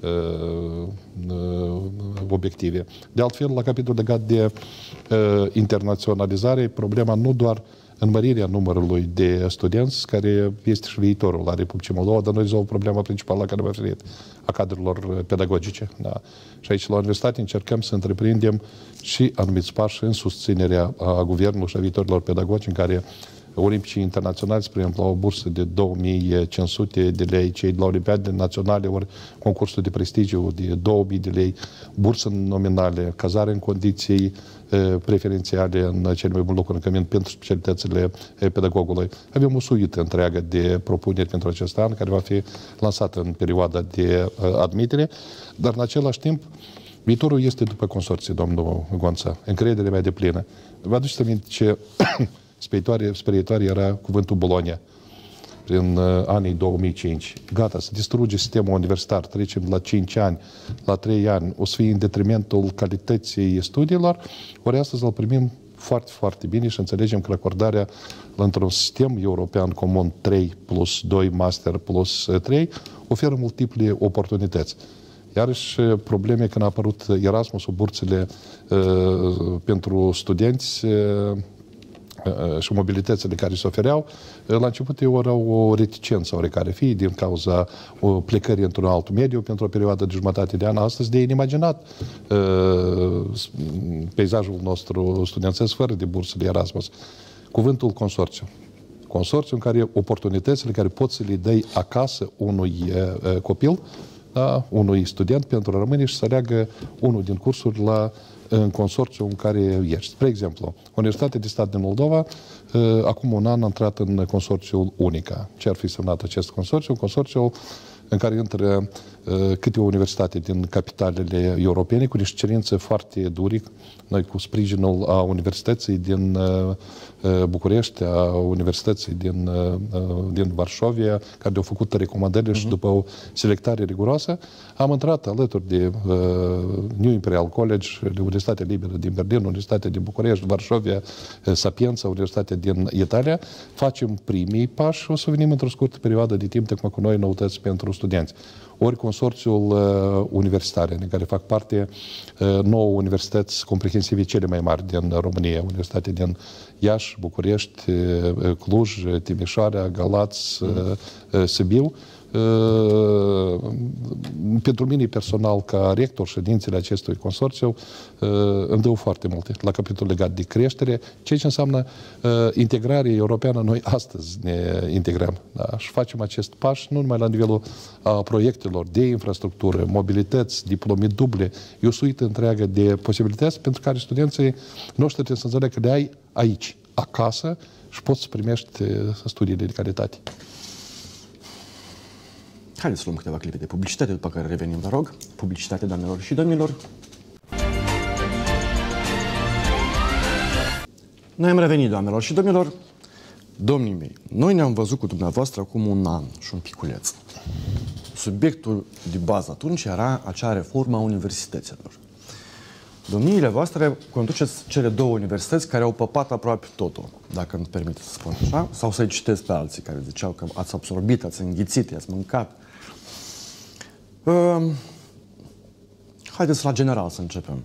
obiective. De altfel, la capitolul legat de internaționalizare, problema nu doar înmărirea numărului de studenți, care este și viitorul la Republicii Moldova, dar noi rezolvăm problema principală la care v-am referit, a cadrelor pedagogice. Da. Și aici, la universitate, încercăm să întreprindem și anumiți pași în susținerea a guvernului și a viitorilor pedagogi, în care olimpicii internaționali, spre exemplu, la o bursă de 2500 de lei, cei de la Olimpiadele Naționale, ori concursul de prestigiu de 2000 de lei, bursă nominale, cazare în condiții preferențiale în cele mai bune locuri în cămin pentru specialitățile pedagogului. Avem o suită întreagă de propuneri pentru acest an, care va fi lansată în perioada de admitere, dar în același timp viitorul este după consorții, domnul Gonța. Încrederea mea deplină. Vă aduceți aminte ce sperietoare era cuvântul Bologna prin anii 2005. Gata, se distruge sistemul universitar, trecem la 5 ani, la 3 ani, o să fie în detrimentul calității studiilor, ori astăzi îl primim foarte, foarte bine și înțelegem că acordarea într-un sistem european comun 3 plus 2, master plus 3, oferă multiple oportunități. Iarăși, probleme când a apărut Erasmus-ul, burțele pentru studenți și mobilitățile care se ofereau, la început erau o reticență oarecare, fie din cauza plecării într-un alt mediu pentru o perioadă de jumătate de an. Astăzi de inimaginat peisajul nostru studențesc fără de bursele Erasmus. Cuvântul consorțiu. Consorțiu în care oportunitățile care poți să le dai acasă unui copil, da, unui student pentru a rămâne și să aleagă unul din cursuri în consorțiu în care ești. Spre exemplu, Universitatea de Stat din Moldova acum un an a intrat în consorțiul Unica. Ce ar fi semnat acest consorțiu? Un consorțiu în care intră câte o universitate din capitalele europene cu niște cerințe foarte dure. Noi cu sprijinul a Universității din București, a Universității din Varșovia, care au făcut recomandările și după o selectare riguroasă, am intrat alături de New Imperial College, Universitatea Liberă din Berlin, Universitatea din București, Varșovia, Sapienza, Universitatea din Italia. Facem primii pași și o să venim într-o scurtă perioadă de timp tocmai cu noi noutăți pentru studenți. Ori consorțiul universitar, în care fac parte 9 universități comprehensive cele mai mari din România, Universitatea din Iași, București, Cluj, Timișoara, Galați, Sibiu. Pentru mine personal, ca rector, ședințele acestui consorțiu îmi dau foarte multe la capitolul legat de creștere, ceea ce înseamnă integrarea europeană. Noi astăzi ne integrăm, da? Și facem acest pas nu numai la nivelul proiectelor de infrastructură, mobilități, diplome duble, e o suită întreagă de posibilități pentru care studenții noștri trebuie să înțeleagă că le ai aici, acasă, și poți să primești studiile de calitate. Haideți să luăm câteva clipe de publicitate, după care revenim, vă rog. Publicitate, doamnelor și domnilor. Noi am revenit, doamnelor și domnilor. Domnii mei, noi ne-am văzut cu dumneavoastră acum un an și un piculeț. Subiectul de bază atunci era acea reformă a universităților. Domniile voastre conduceți cele două universități care au păpat aproape totul, dacă îmi permite să spun așa, sau să-i citesc pe alții care ziceau că ați absorbit, ați înghițit, i-ați mâncat. Haideți la general să începem.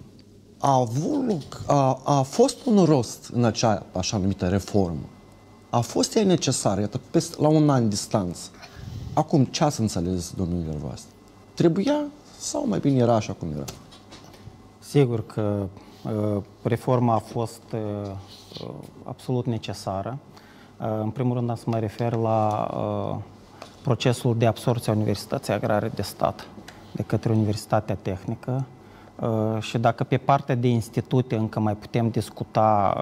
A fost un rost în acea așa numită reformă. A fost ea necesară, iată, la un an distanță. Acum, ce ați înțeles, domnilor voastre? Trebuia sau mai bine era așa cum era? Sigur că reforma a fost absolut necesară. În primul rând, am să mă refer la procesul de absorbție a Universității Agrare de Stat de către Universitatea Tehnică. Și dacă pe partea de institute încă mai putem discuta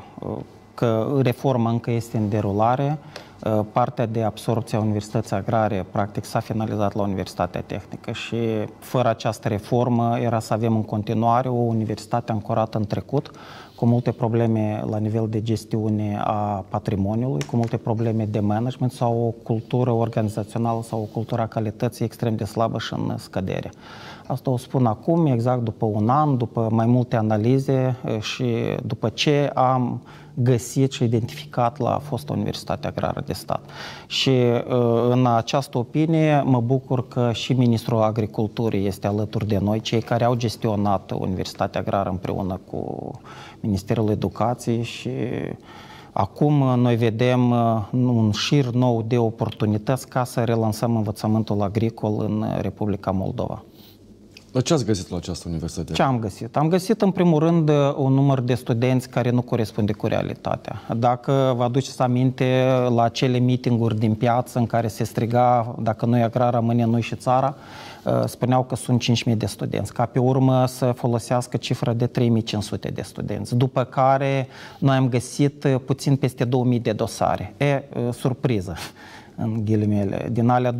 că reforma încă este în derulare, partea de absorbție a Universității Agrare practic s-a finalizat la Universitatea Tehnică și fără această reformă era să avem în continuare o universitate ancorată în trecut, cu multe probleme la nivel de gestiune a patrimoniului, cu multe probleme de management sau o cultură organizațională sau o cultură a calității extrem de slabă și în scădere. Asta o spun acum, exact după un an, după mai multe analize și după ce am găsit și identificat la fosta Universitate Agrară de Stat. Și în această opinie mă bucur că și Ministrul Agriculturii este alături de noi, cei care au gestionat Universitatea Agrară împreună cu Ministerul Educației și acum noi vedem un șir nou de oportunități ca să relansăm învățământul agricol în Republica Moldova. Dar ce ați găsit la această universitate? Ce am găsit? Am găsit, în primul rând, un număr de studenți care nu corespunde cu realitatea. Dacă vă aduceți aminte la acele meeting-uri din piață în care se striga, dacă nu e agrar, rămâne noi și țara, spuneau că sunt 5.000 de studenți, ca pe urmă să folosească cifra de 3.500 de studenți. După care noi am găsit puțin peste 2.000 de dosare. Surpriză! În ghilimele. Din alea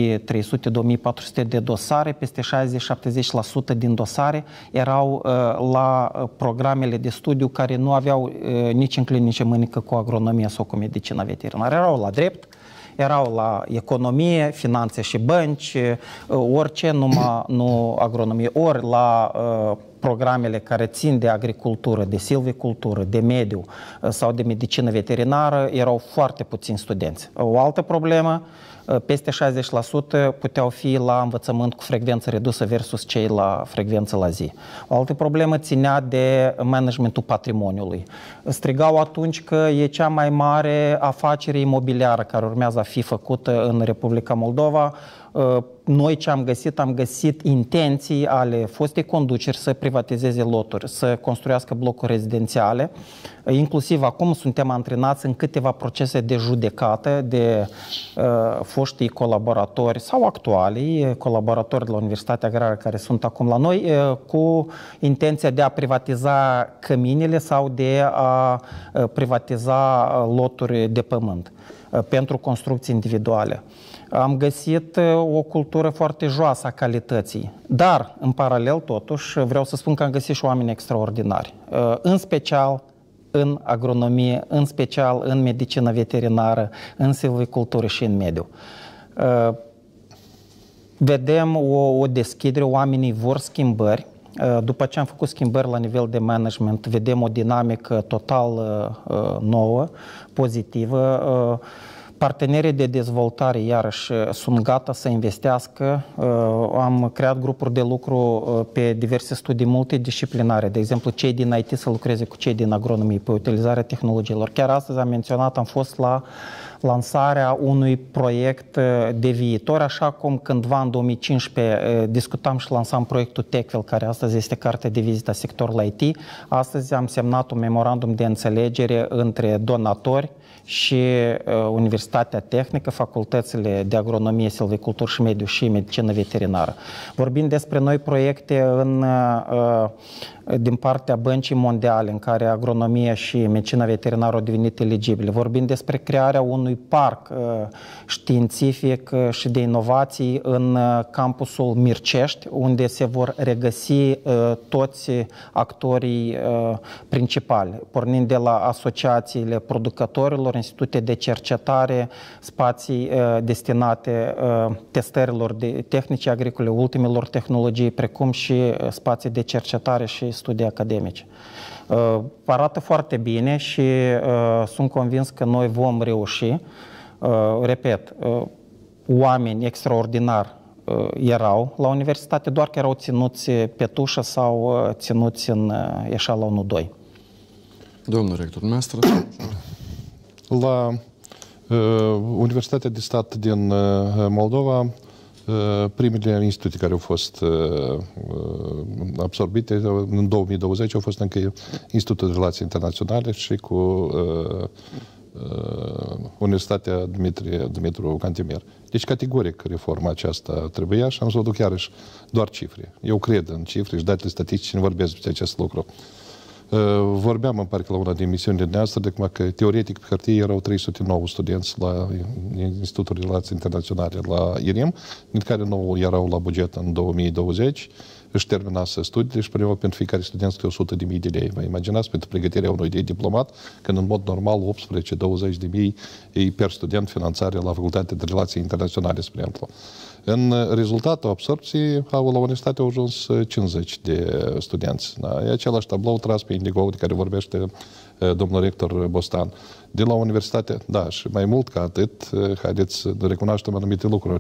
2300-2400 de dosare, peste 60-70% din dosare erau la programele de studiu care nu aveau nici în clinice mânică cu agronomie sau cu medicina veterinară. Erau la drept, erau la economie, finanțe și bănci, orice, numai nu agronomie, ori la programele care țin de agricultură, de silvicultură, de mediu sau de medicină veterinară, erau foarte puțini studenți. O altă problemă, peste 60% puteau fi la învățământ cu frecvență redusă versus cei la frecvență la zi. O altă problemă ținea de managementul patrimoniului. Strigau atunci că e cea mai mare afacere imobiliară care urmează a fi făcută în Republica Moldova. Noi ce am găsit intenții ale fostei conduceri să privatizeze loturi, să construiască blocuri rezidențiale. Inclusiv acum suntem antrenați în câteva procese de judecată de foștii colaboratori sau actualii colaboratori de la Universitatea Agrară care sunt acum la noi, cu intenția de a privatiza căminele sau de a privatiza loturi de pământ pentru construcții individuale. Am găsit o cultură foarte joasă a calității, dar în paralel totuși vreau să spun că am găsit și oameni extraordinari, în special în agronomie, în special în medicină veterinară, în silvicultură și în mediu. Vedem o deschidere, oamenii vor schimbări. După ce am făcut schimbări la nivel de management, vedem o dinamică total nouă, pozitivă. Partenerii de dezvoltare, iarăși, sunt gata să investească. Am creat grupuri de lucru pe diverse studii multidisciplinare. De exemplu, cei din IT să lucreze cu cei din agronomie pe utilizarea tehnologiilor. Chiar astăzi am menționat, am fost la lansarea unui proiect de viitor, așa cum cândva în 2015 discutam și lansam proiectul TechFil, care astăzi este cartea de vizită a sectorului IT. Astăzi am semnat un memorandum de înțelegere între donatori și Universitatea Tehnică, facultățile de agronomie, silvicultură și mediu și medicină veterinară. Vorbim despre noi proiecte din partea Băncii Mondiale, în care agronomia și medicina veterinară au devenit eligibile. Vorbim despre crearea unui parc științific și de inovații în campusul Mircești, unde se vor regăsi toți actorii principali, pornind de la asociațiile producătorilor, institute de cercetare, spații destinate testărilor de tehnici agricole, ultimelor tehnologii, precum și spații de cercetare și studii academice. Arată foarte bine și sunt convins că noi vom reuși. Repet, oameni extraordinari erau la universitate, doar că erau ținuți pe tușă sau ținuți în eșalonul 2. Domnul rector, dumneavoastră? La Universitatea de Stat din Moldova Primele institute care au fost absorbite în 2020 au fost încă Institutul de Relații Internaționale și cu Universitatea Dumitru Cantemir. Deci, categoric, reforma aceasta trebuia și am să o duc iarăși doar cifre. Eu cred în cifre și datele statistice ne vorbesc despre acest lucru. Vorbeam, îmi pare că la una din emisiunile noastre, de cum că teoretic pe hârtie erau 309 studenți la Institutul de Relații Internaționale la IRIM, din care 9 erau la buget în 2020, își terminase studiile și primeau pentru fiecare student 100.000 de lei. Vă imaginați, pentru pregătirea unui de diplomat, când în mod normal 18-20.000 e per student finanțare la Facultatea de Relații Internaționale, spre exemplu. În rezultatul absorpției, la universitate au ajuns 50 de studenți. Da? E același tablou tras pe Indigo, de care vorbește domnul rector Bostan. De la universitate, da, și mai mult ca atât, haideți să recunoaștem anumite lucruri.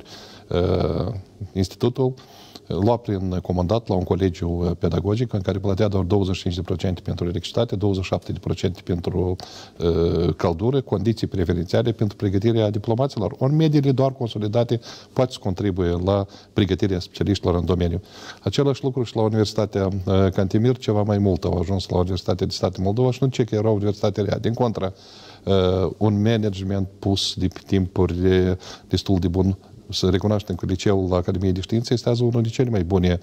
Institutul lua prin comandat la un colegiu pedagogic în care plătea doar 25% pentru electricitate, 27% pentru căldură, condiții preferențiale pentru pregătirea diplomaților. Ori mediile doar consolidate poate să contribuie la pregătirea specialiștilor în domeniu. Același lucru și la Universitatea Cantemir, ceva mai mult au ajuns la Universitatea de Stat Moldova și nu ce că era o universitate rea. Din contră, un management pus de timpuri destul de bun. Să recunoaștem că liceul la Academiei de Științe este azi unul din cele mai bune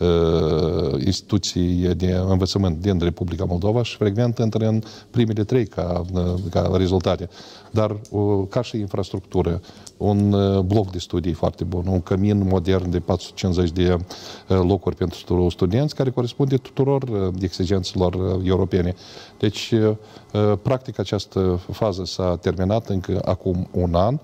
instituții de învățământ din Republica Moldova și frecvent intră în primele 3 ca rezultate. Dar ca și infrastructură, un bloc de studii foarte bun, un cămin modern de 450 de locuri pentru studenți, care corespunde tuturor exigențelor europene. Deci, practic, această fază s-a terminat încă acum un an.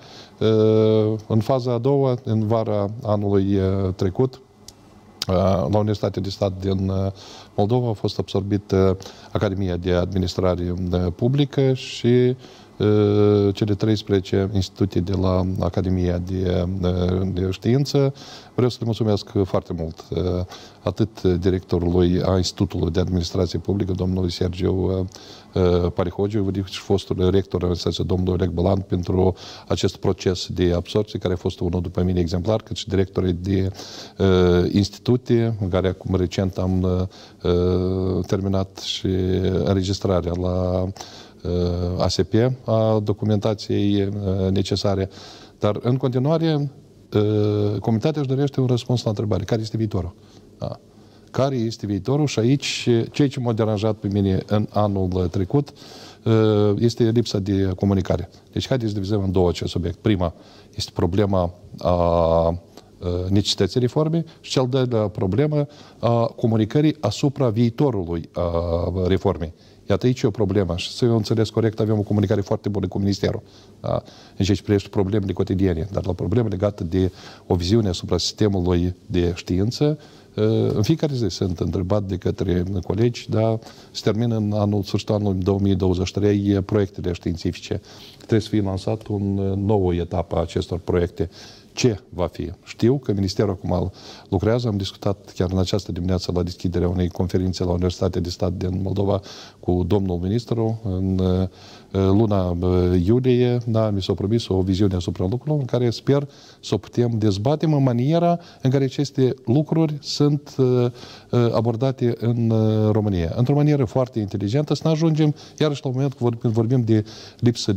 În faza a doua, în vara anului trecut, la Universitatea de Stat din Moldova a fost absorbită Academia de Administrare Publică și cele 13 institute de la Academia de Știință. Vreau să le mulțumesc foarte mult atât directorului a Institutului de Administrație Publică, domnului Sergiu Parihogiu, și fostul rector al Universității, domnul Oleg Bălan, pentru acest proces de absorție, care a fost unul după mine exemplar, cât și directorii de institute, în care acum recent am terminat și înregistrarea la ASP a documentației necesare. Dar, în continuare, comunitatea își dorește un răspuns la întrebare. Care este viitorul? Da. Care este viitorul? Și aici, ceea ce m-a deranjat pe mine în anul trecut este lipsa de comunicare. Deci, haideți să divizăm în două acest subiect. Prima este problema a necesității reformei și cel de-al problemă a comunicării asupra viitorului reformei. Iată, aici e o problemă și să eu înțeles corect, avem o comunicare foarte bună cu Ministerul. Da? În ceea ce privește problemele cotidiene, dar la probleme legate de o viziune asupra sistemului de știință, în fiecare zi sunt întrebat de către colegi, dar se termină în sfârșitul anului 2023 proiectele științifice. Trebuie să fie lansat o nouă etapă a acestor proiecte. Ce va fi? Știu că Ministerul acum lucrează, am discutat chiar în această dimineață la deschiderea unei conferințe la Universitatea de Stat din Moldova cu domnul ministru în luna iulie, da, mi s-a promis o viziune asupra lucrurilor în care sper să o putem dezbatem în maniera în care aceste lucruri sunt abordate în România. Într-o manieră foarte inteligentă, să ne ajungem iarăși la moment când vorbim de lipsă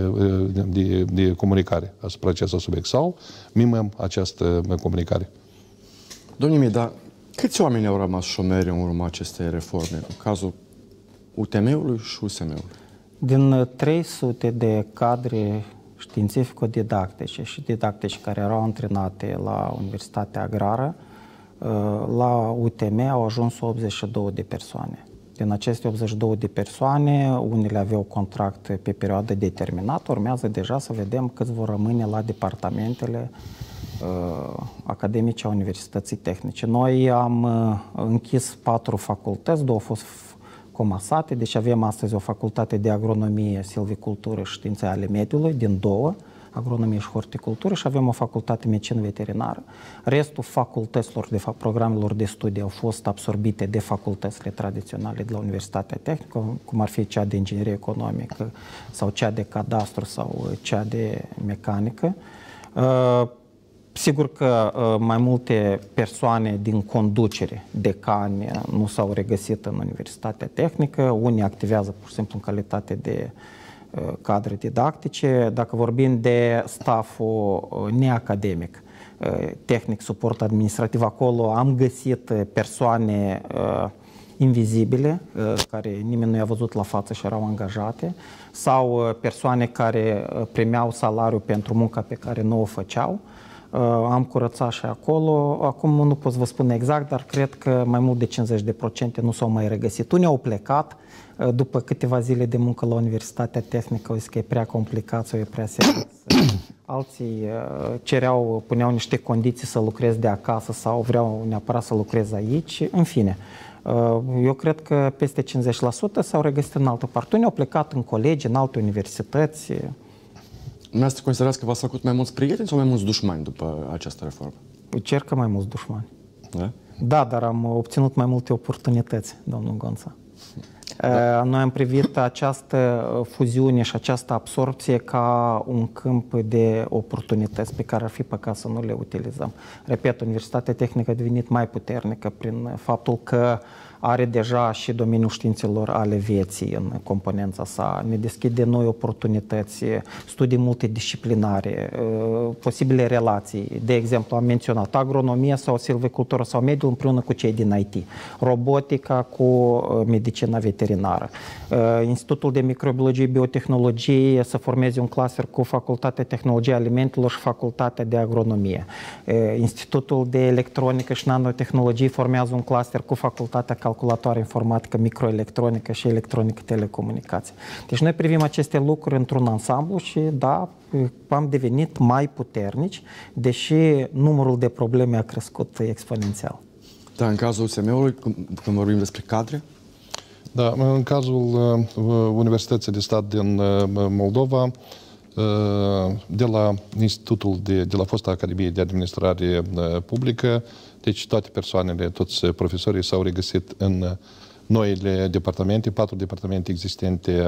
de comunicare asupra acestui subiect sau mimăm această comunicare. Domnule mie, dar câți oameni au rămas șomeri în urma acestei reforme, în cazul UTM-ului și USM-ului? Din 300 de cadre științifico-didactice și didactice care erau antrenate la Universitatea Agrară, la UTM au ajuns 82 de persoane. Din aceste 82 de persoane, unele aveau contract pe perioadă determinată, urmează deja să vedem câți vor rămâne la departamentele academice a Universității Tehnice. Noi am închis 4 facultăți, 2 au fost comasate, deci avem astăzi o facultate de agronomie, silvicultură și științe ale mediului, din 2, agronomie și horticultură, și avem o facultate medicină veterinară. Restul facultăților, de fapt, programelor de studii au fost absorbite de facultățile tradiționale de la Universitatea Tehnică, cum ar fi cea de inginerie economică sau cea de cadastru sau cea de mecanică. Sigur că mai multe persoane din conducere, decani, nu s-au regăsit în Universitatea Tehnică, unii activează pur și simplu în calitate de cadre didactice. Dacă vorbim de stafful neacademic, tehnic, suport administrativ, acolo am găsit persoane invizibile, care nimeni nu i-a văzut la față și erau angajate, sau persoane care primeau salariu pentru munca pe care nu o făceau. Am curățat și acolo. Acum nu pot să vă spun exact, dar cred că mai mult de 50% nu s-au mai regăsit. Unii au plecat după câteva zile de muncă la Universitatea Tehnică, au zis că e prea complicat sau e prea serios. Alții puneau niște condiții să lucrez de acasă sau vreau neapărat să lucrez aici. În fine, eu cred că peste 50% s-au regăsit în altă parte. Unii au plecat în colegi, în alte universități. Dumneavoastră considerați că v-ați făcut mai mulți prieteni sau mai mulți dușmani după această reformă? Cer că mai mulți dușmani. Da? Da, dar am obținut mai multe oportunități, domnul Gonța. Noi am privit această fuziune și această absorpție ca un câmp de oportunități pe care ar fi păcat să nu le utilizăm. Repet, Universitatea Tehnică a devenit mai puternică prin faptul că are deja și domeniul științelor ale vieții în componența sa, ne deschide noi oportunități, studii multidisciplinare, posibile relații. De exemplu, am menționat agronomia sau silvicultură sau mediul împreună cu cei din IT, robotica cu medicina veterinară, Institutul de Microbiologie și Biotehnologie să formeze un cluster cu Facultatea Tehnologiei Alimentelor și Facultatea de Agronomie, Institutul de Electronică și Nanotehnologie formează un cluster cu Facultatea Calculatoare Informatică, Microelectronică și Electronică Telecomunicații. Deci noi privim aceste lucruri într-un ansamblu și da, am devenit mai puternici, deși numărul de probleme a crescut exponențial. Da, în cazul USM-ului, când vorbim despre cadre? Da, în cazul Universității de Stat din Moldova, de la Institutul de la fosta Academie de Administrare Publică, deci toate persoanele, toți profesorii s-au regăsit în noile departamente, 4 departamente existente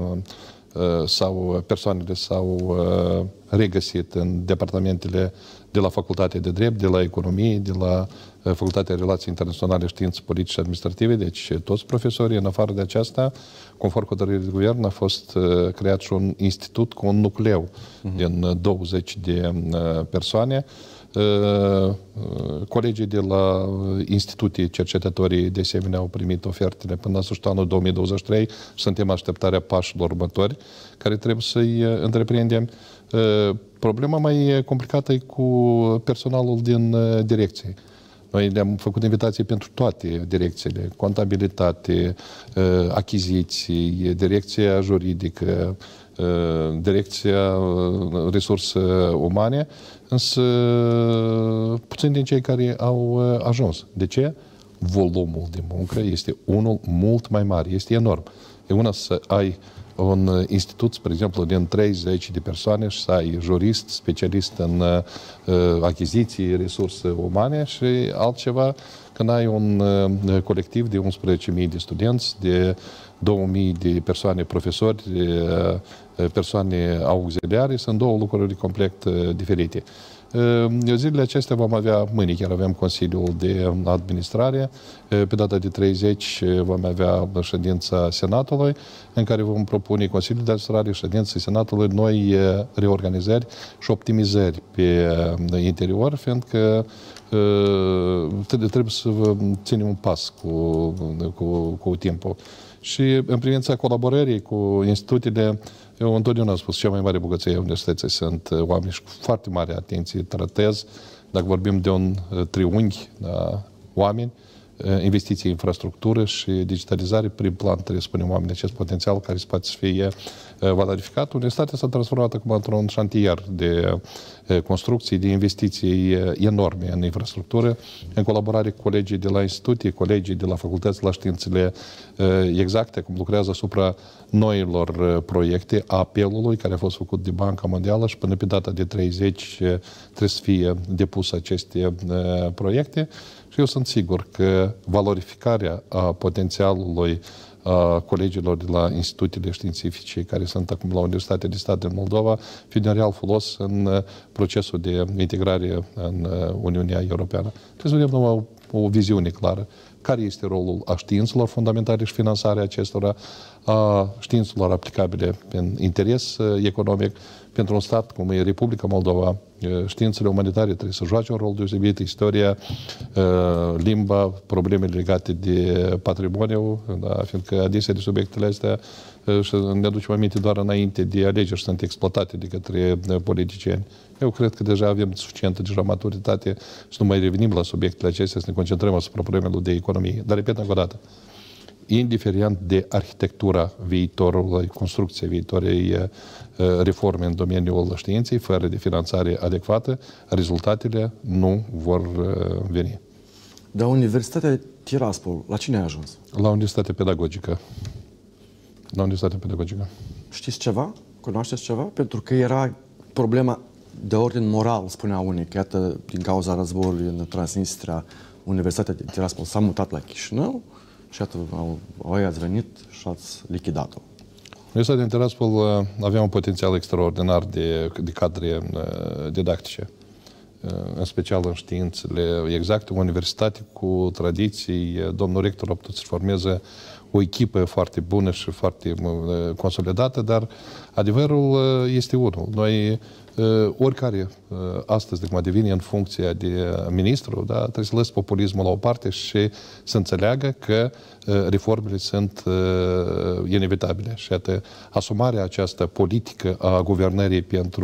sau persoanele s-au regăsit în departamentele de la Facultatea de Drept, de la Economie, de la Facultatea de Relații Internaționale, Științe Politice și Administrative, deci toți profesorii. În afară de aceasta, conform hotărârii de guvern, a fost creat și un institut cu un nucleu din 20 de persoane. Colegii de la instituții cercetătorii de asemenea au primit ofertele până la sfârșitul anului 2023 și suntem așteptarea pașilor următori care trebuie să-i întreprindem. Problema mai complicată e cu personalul din direcție. Noi le-am făcut invitații pentru toate direcțiile, contabilitate, achiziții, direcția juridică, direcția resurse umane, însă puțin din cei care au ajuns. De ce? Volumul de muncă este unul mult mai mare, este enorm. E una să ai un institut, spre exemplu, din 30 de persoane și să ai jurist, specialist în achiziții, resurse umane și altceva când ai un colectiv de 11.000 de studenți, de 2.000 de persoane profesori, persoane auxiliare, sunt două lucruri complet diferite. Zilele acestea vom avea, mâine chiar avem Consiliul de Administrare, pe data de 30 vom avea ședința Senatului, în care vom propune Consiliul de Administrare, ședința Senatului, noi reorganizări și optimizări pe interior, fiindcă trebuie să ținem un pas cu timpul. Și în privința colaborării cu institutele, eu întotdeauna am spus, cea mai mare bogăție a universității sunt oameni și cu foarte mare atenție tratez. Dacă vorbim de un triunghi, oameni, investiții în infrastructură și digitalizare, prin plan trebuie să punem oamenii acest potențial care se poate să fie valorificat. Universitatea s-a transformat acum într-un șantier de construcții, de investiții enorme în infrastructură, în colaborare cu colegii de la instituții, colegii de la facultăți, la științele exacte, cum lucrează asupra noilor proiecte, apelului care a fost făcut de Banca Mondială și până pe data de 30 trebuie să fie depuse aceste proiecte. Și eu sunt sigur că valorificarea a potențialului a colegilor de la institutele științifice care sunt acum la Universitatea de Stat din Moldova fie de un real folos în procesul de integrare în Uniunea Europeană. Trebuie să vedem o viziune clară. Care este rolul a științelor fundamentale și finanțarea acestora, a științelor aplicabile în interes economic. Pentru un stat cum e Republica Moldova, științele umanitare trebuie să joace un rol deosebit, istoria, limba, problemele legate de patrimoniu, da, fiindcă adesea de subiectele astea și ne aducem aminte doar înainte de alegeri și sunt exploatate de către politicieni. Eu cred că deja avem suficientă deja maturitate și nu mai revenim la subiectele acestea, să ne concentrăm asupra problemelor de economie. Dar repet încă o dată, indiferent de arhitectura viitorului, construcția viitorei reforme în domeniul științei, fără de finanțare adecvată, rezultatele nu vor veni. Dar Universitatea Tiraspol, la cine ai ajuns? La Universitatea Pedagogică. La Universitatea Pedagogică. Știți ceva? Cunoașteți ceva? Pentru că era problema de ordin moral, spunea unii, că iată, din cauza războiului în Transnistria, Universitatea Tiraspol s-a mutat la Chișinău și iată, voi ați venit și ați lichidat-o. Universitatea Tiraspol avea un potențial extraordinar de cadre didactice, în special în științele exacte, o universitate cu tradiții. Domnul rector a putut să formeze o echipă foarte bună și foarte consolidată, dar adevărul este unul. Noi, oricare astăzi, de cum devine în funcția de ministru, da, trebuie să lăs populismul la o parte și să înțeleagă că reformele sunt inevitabile. Și atât, asumarea această politică a guvernării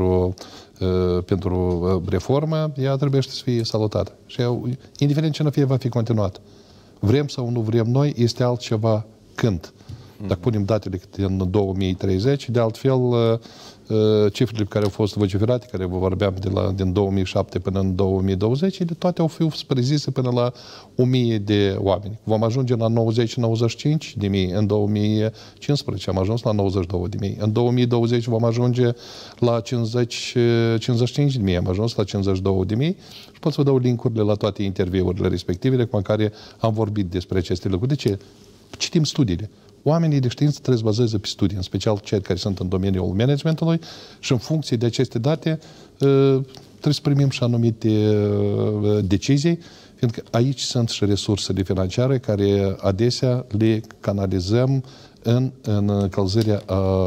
pentru reformă, ea trebuie să fie salutată. Și indiferent ce nu fie, va fi continuat. Vrem sau nu vrem noi, este altceva când. Dacă punem datele în 2030, de altfel, cifrele care au fost vociferate, care vă vorbeam din 2007 până în 2020, ele toate au fost prezise până la 1000 de oameni. Vom ajunge la 90-95 de mii în 2015, am ajuns la 92 de mii. În 2020 vom ajunge la 50-55 de mii, am ajuns la 52 de mii. Și pot să vă dau link-urile la toate interviurile respective cu care am vorbit despre aceste lucruri. De ce? Citim studiile. Oamenii de știință trebuie să bazeze pe studii, în special cei care sunt în domeniul managementului și în funcție de aceste date trebuie să primim și anumite decizii, fiindcă aici sunt și resursele financiare care adesea le canalizăm în încălzirea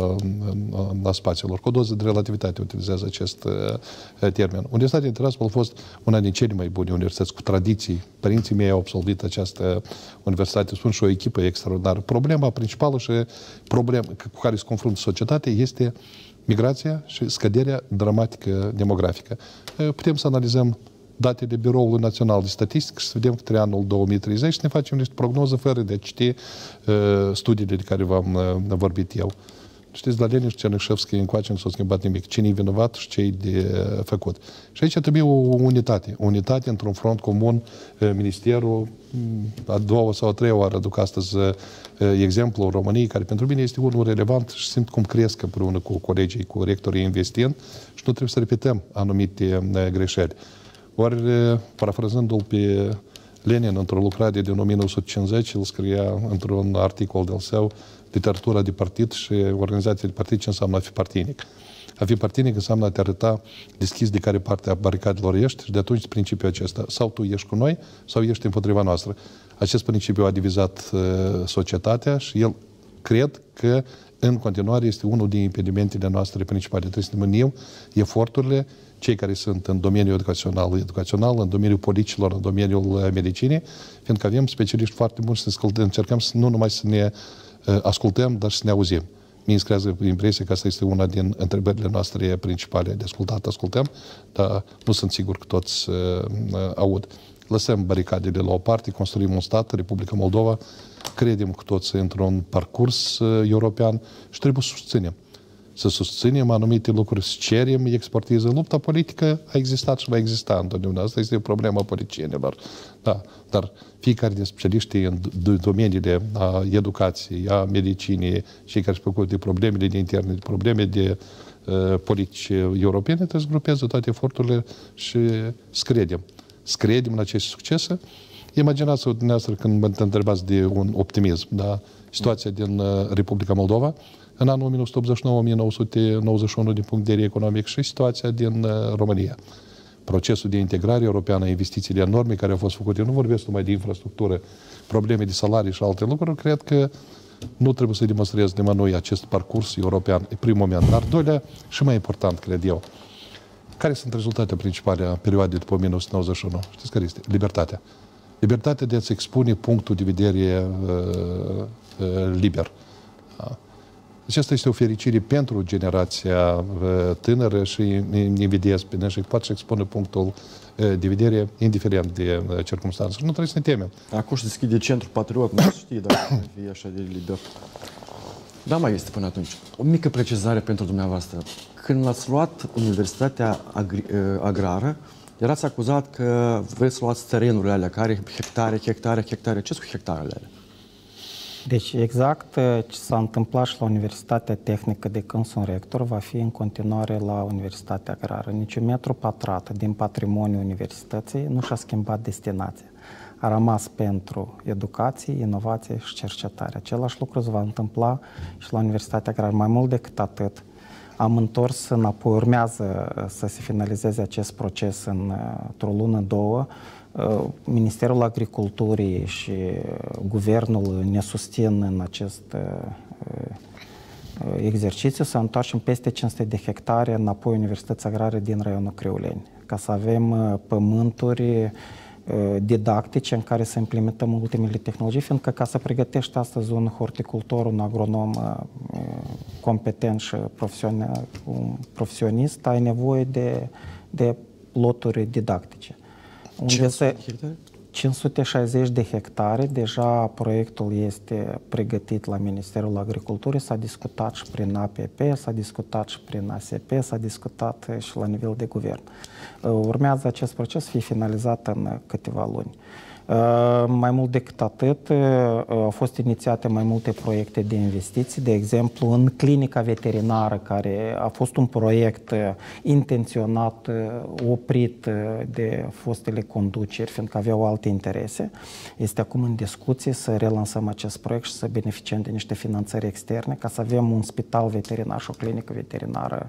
a spațiilor. Cu o doză de relativitate utilizează acest termen. Universitatea Tiraspol a fost una din cele mai bune universități cu tradiții. Părinții mei au absolvit această universitate, spun, și o echipă extraordinară. Problema principală și problema cu care se confruntă societatea este migrația și scăderea dramatică demografică. Putem să analizăm datele Biroului Național de Statistică și să vedem către anul 2030 și ne facem niște prognoze fără de a citi studiile de care v-am vorbit eu. Știți, la Lenin și Cernișevski încoace nu s-a schimbat nimic. Cine-i vinovat și ce-i de făcut. Și aici trebuie o unitate. O unitate într-un front comun. Ministerul, a doua sau a treia oară aduc astăzi exemplul României, care pentru mine este unul relevant și simt cum cresc împreună cu colegii, cu rectorii investind și nu trebuie să repetăm anumite greșeli. Ori, parafrazându-l pe Lenin într-o lucrare din 1950, el scria într-un articol de-al său, literatura de partid și organizația de partid, ce înseamnă a fi partinic. A fi partinic înseamnă a te arăta deschis de care parte a baricadelor ești și de atunci principiul acesta. Sau tu ești cu noi, sau ești împotriva noastră. Acest principiu a divizat societatea și el cred că în continuare este unul din impedimentele noastre principale. Trebuie să ne mânim eforturile cei care sunt în domeniul educațional, în domeniul politicilor, în domeniul medicinii, fiindcă avem specialiști foarte buni și încercăm nu numai să ne ascultăm, dar să ne auzim. Mie îmi creează impresia că asta este una din întrebările noastre principale. De ascultăm, dar nu sunt sigur că toți aud. Lăsăm baricadele la o parte, construim un stat, Republica Moldova, credem cu toți într-un parcurs european și trebuie să susținem. Să susținem anumite lucruri, să cerem expertiză. Lupta politică a existat și va exista întotdeauna. Asta este o problemă a politicienilor. Da, dar fiecare din specialiștii în domeniile a educației, a medicinii, cei care se preocupă de problemele de interne, de probleme de politici europene, trebuie să grupeze toate eforturile și să credem. Să credem în aceste succese. Imaginați-vă dumneavoastră când mă întrebați de un optimism, da? situația din Republica Moldova în anul 1989-1991 din punct de vedere economic și situația din România. Procesul de integrare europeană, investițiile enorme care au fost făcute, eu nu vorbesc numai de infrastructură, probleme de salarii și alte lucruri, cred că nu trebuie să demonstrez nimănui acest parcurs european, în primul moment. Dar doilea, și mai important, cred eu, care sunt rezultatele principale a perioadei după 1991? Știți care este? Libertatea. Libertatea de a-ți expune punctul de vedere liber. Deci asta este o fericire pentru generația tânără și invidiez pe și poate să expune punctul de vedere indiferent de circunstanțe. Nu trebuie să ne temem. Acum își deschide Centrul Patriot, nu știi dacă fie așa de liber. Da, mai este până atunci. O mică precizare pentru dumneavoastră. Când l-ați luat Universitatea Agrară, erați acuzat că vreți să luați terenurile alea, care hectare. Ce sunt hectarele alea? Deci exact ce s-a întâmplat și la Universitatea Tehnică de când sunt rector va fi în continuare la Universitatea Agrară. Niciun metru pătrat din patrimoniul universității nu și-a schimbat destinația. A rămas pentru educație, inovație și cercetare. Același lucru se va întâmpla și la Universitatea Agrară. Mai mult decât atât, am întors înapoi, urmează să se finalizeze acest proces într-o lună, două. Ministerul Agriculturii și Guvernul ne susțin în acest exercițiu să întoarcem peste 500 de hectare înapoi Universității Agrare din raionul Criuleni, ca să avem pământuri didactice în care să implementăm ultimele tehnologii, fiindcă ca să pregătești astăzi un horticultor, un agronom competent și profesionist, ai nevoie de loturi didactice. 560 de hectare, deja proiectul este pregătit la Ministerul Agriculturii, s-a discutat și prin APP, s-a discutat și prin ASP, s-a discutat și la nivel de guvern. Urmează acest proces să fie finalizat în câteva luni. Mai mult decât atât, au fost inițiate mai multe proiecte de investiții, de exemplu în clinica veterinară, care a fost un proiect intenționat, oprit de fostele conduceri, fiindcă aveau alte interese. Este acum în discuție să relansăm acest proiect și să beneficiem de niște finanțări externe, ca să avem un spital veterinar și o clinică veterinară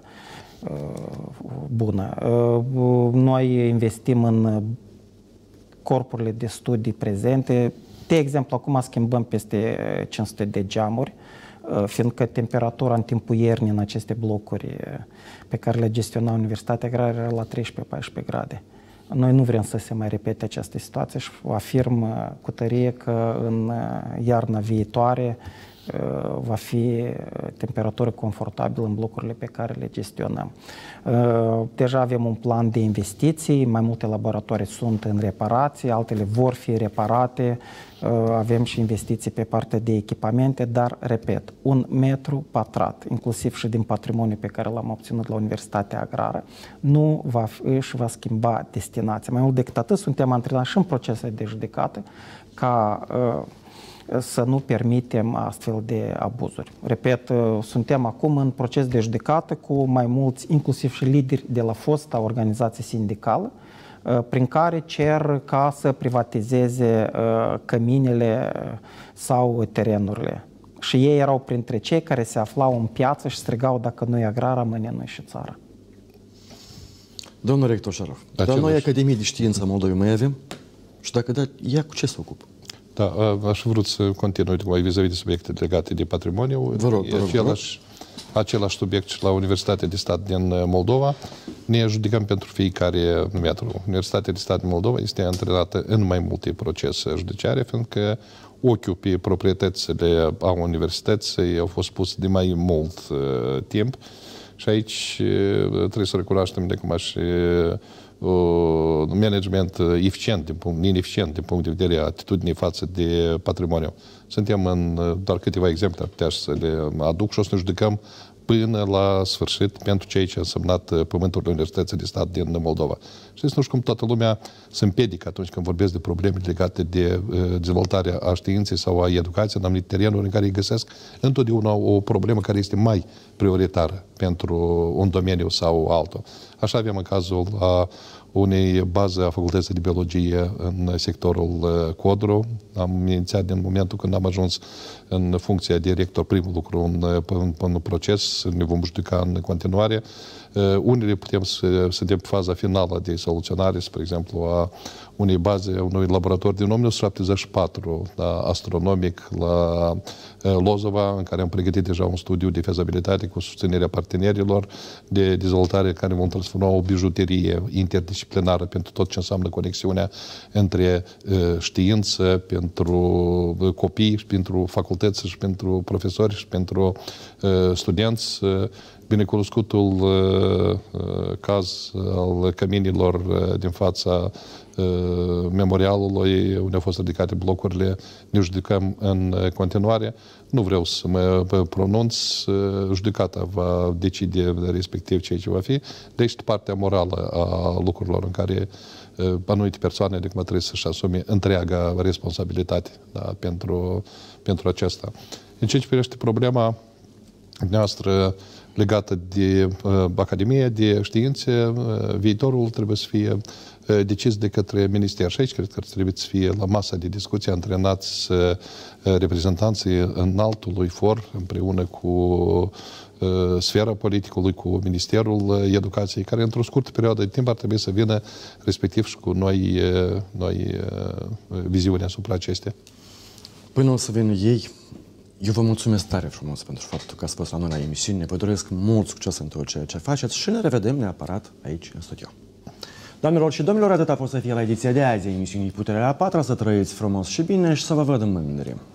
bună. Noi investim în corpurile de studii prezente. De exemplu, acum schimbăm peste 500 de geamuri, fiindcă temperatura în timpul iernii în aceste blocuri pe care le gestiona Universitatea Agrară era la 13-14 grade. Noi nu vrem să se mai repete această situație și afirm cu tărie că în iarna viitoare va fi temperatură confortabilă în blocurile pe care le gestionăm. Deja avem un plan de investiții, mai multe laboratoare sunt în reparație, altele vor fi reparate, avem și investiții pe partea de echipamente, dar, repet, 1 metru pătrat, inclusiv și din patrimoniul pe care l-am obținut la Universitatea Agrară, nu își va schimba destinația. Mai mult decât atât, suntem antrenați și în procese de judecată ca să nu permitem astfel de abuzuri. Repet, suntem acum în proces de judecată cu mai mulți, inclusiv și lideri de la fosta organizație sindicală, prin care cer ca să privatizeze căminele sau terenurile. Și ei erau printre cei care se aflau în piață și strigau: dacă nu e agrar, rămâne noi și țara. Domnul rector Șaraf, dar noi Academii de Știință a Moldovei mai avem? Și dacă da, ea cu ce se ocupă? Da, aș vrut să continui vis-a-vis de subiecte legate de patrimoniu. Vă rog. Același subiect și la Universitatea de Stat din Moldova. Ne judecăm pentru fiecare metru. Universitatea de Stat din Moldova este antrenată în mai multe procese judiciare, fiindcă ochiul pe proprietățile a universității au fost pus de mai mult timp și aici trebuie să recunoaștem de cum și management ineficient din punct de vedere a atitudinii față de patrimoniu. Suntem în doar câteva exemple, putea să le aduc și o să ne judecăm până la sfârșit pentru ceea ce a însemnat pământul Universității de Stat din Moldova. Știți, nu știu cum toată lumea se împiedică atunci când vorbesc de probleme legate de dezvoltarea a științei sau a educației în anumite terenuri în care îi găsesc întotdeauna o problemă care este mai prioritară pentru un domeniu sau altul. Așa avem în cazul unei baze a Facultății de Biologie în sectorul Codru. Am inițiat din momentul când am ajuns în funcția de director primul lucru în proces, ne vom judeca în continuare. Unele putem să suntem pe faza finală de soluționare, spre exemplu, a unei baze, unui laborator din 1974, astronomic, la Lozova, în care am pregătit deja un studiu de fezabilitate cu susținerea partenerilor de dezvoltare care vom transforma o bijuterie interdisciplinară pentru tot ce înseamnă conexiunea între știință, pentru copii, și pentru facultăți, și pentru profesori, și pentru studenți. Binecunoscutul caz al căminilor din fața memorialului, unde au fost ridicate blocurile, ne judecăm în continuare. Nu vreau să mă pronunț, judecata va decide respectiv ceea ce va fi. Deci partea morală a lucrurilor în care anumite persoane de cum trebuie să-și asume întreaga responsabilitate pentru acesta. În ceea ce privește problema noastră legată de Academia de Științe, viitorul trebuie să fie decis de către minister. Și aici cred că trebuie să fie la masa de discuție antrenați reprezentanții înaltului for împreună cu sfera politicului, cu Ministerul Educației, care într-o scurtă perioadă de timp ar trebui să vină respectiv și cu noi viziuni asupra acestea. Până o să vină ei, eu vă mulțumesc tare frumos pentru faptul că ați fost la noi la emisiune. Vă doresc mult succes în tot ceea ce faceți și ne revedem neapărat aici în studio. Doamnelor și domnilor, atât a fost să fie la ediția de azi a emisiunii Puterea a patra. Să trăiți frumos și bine și să vă văd mândri.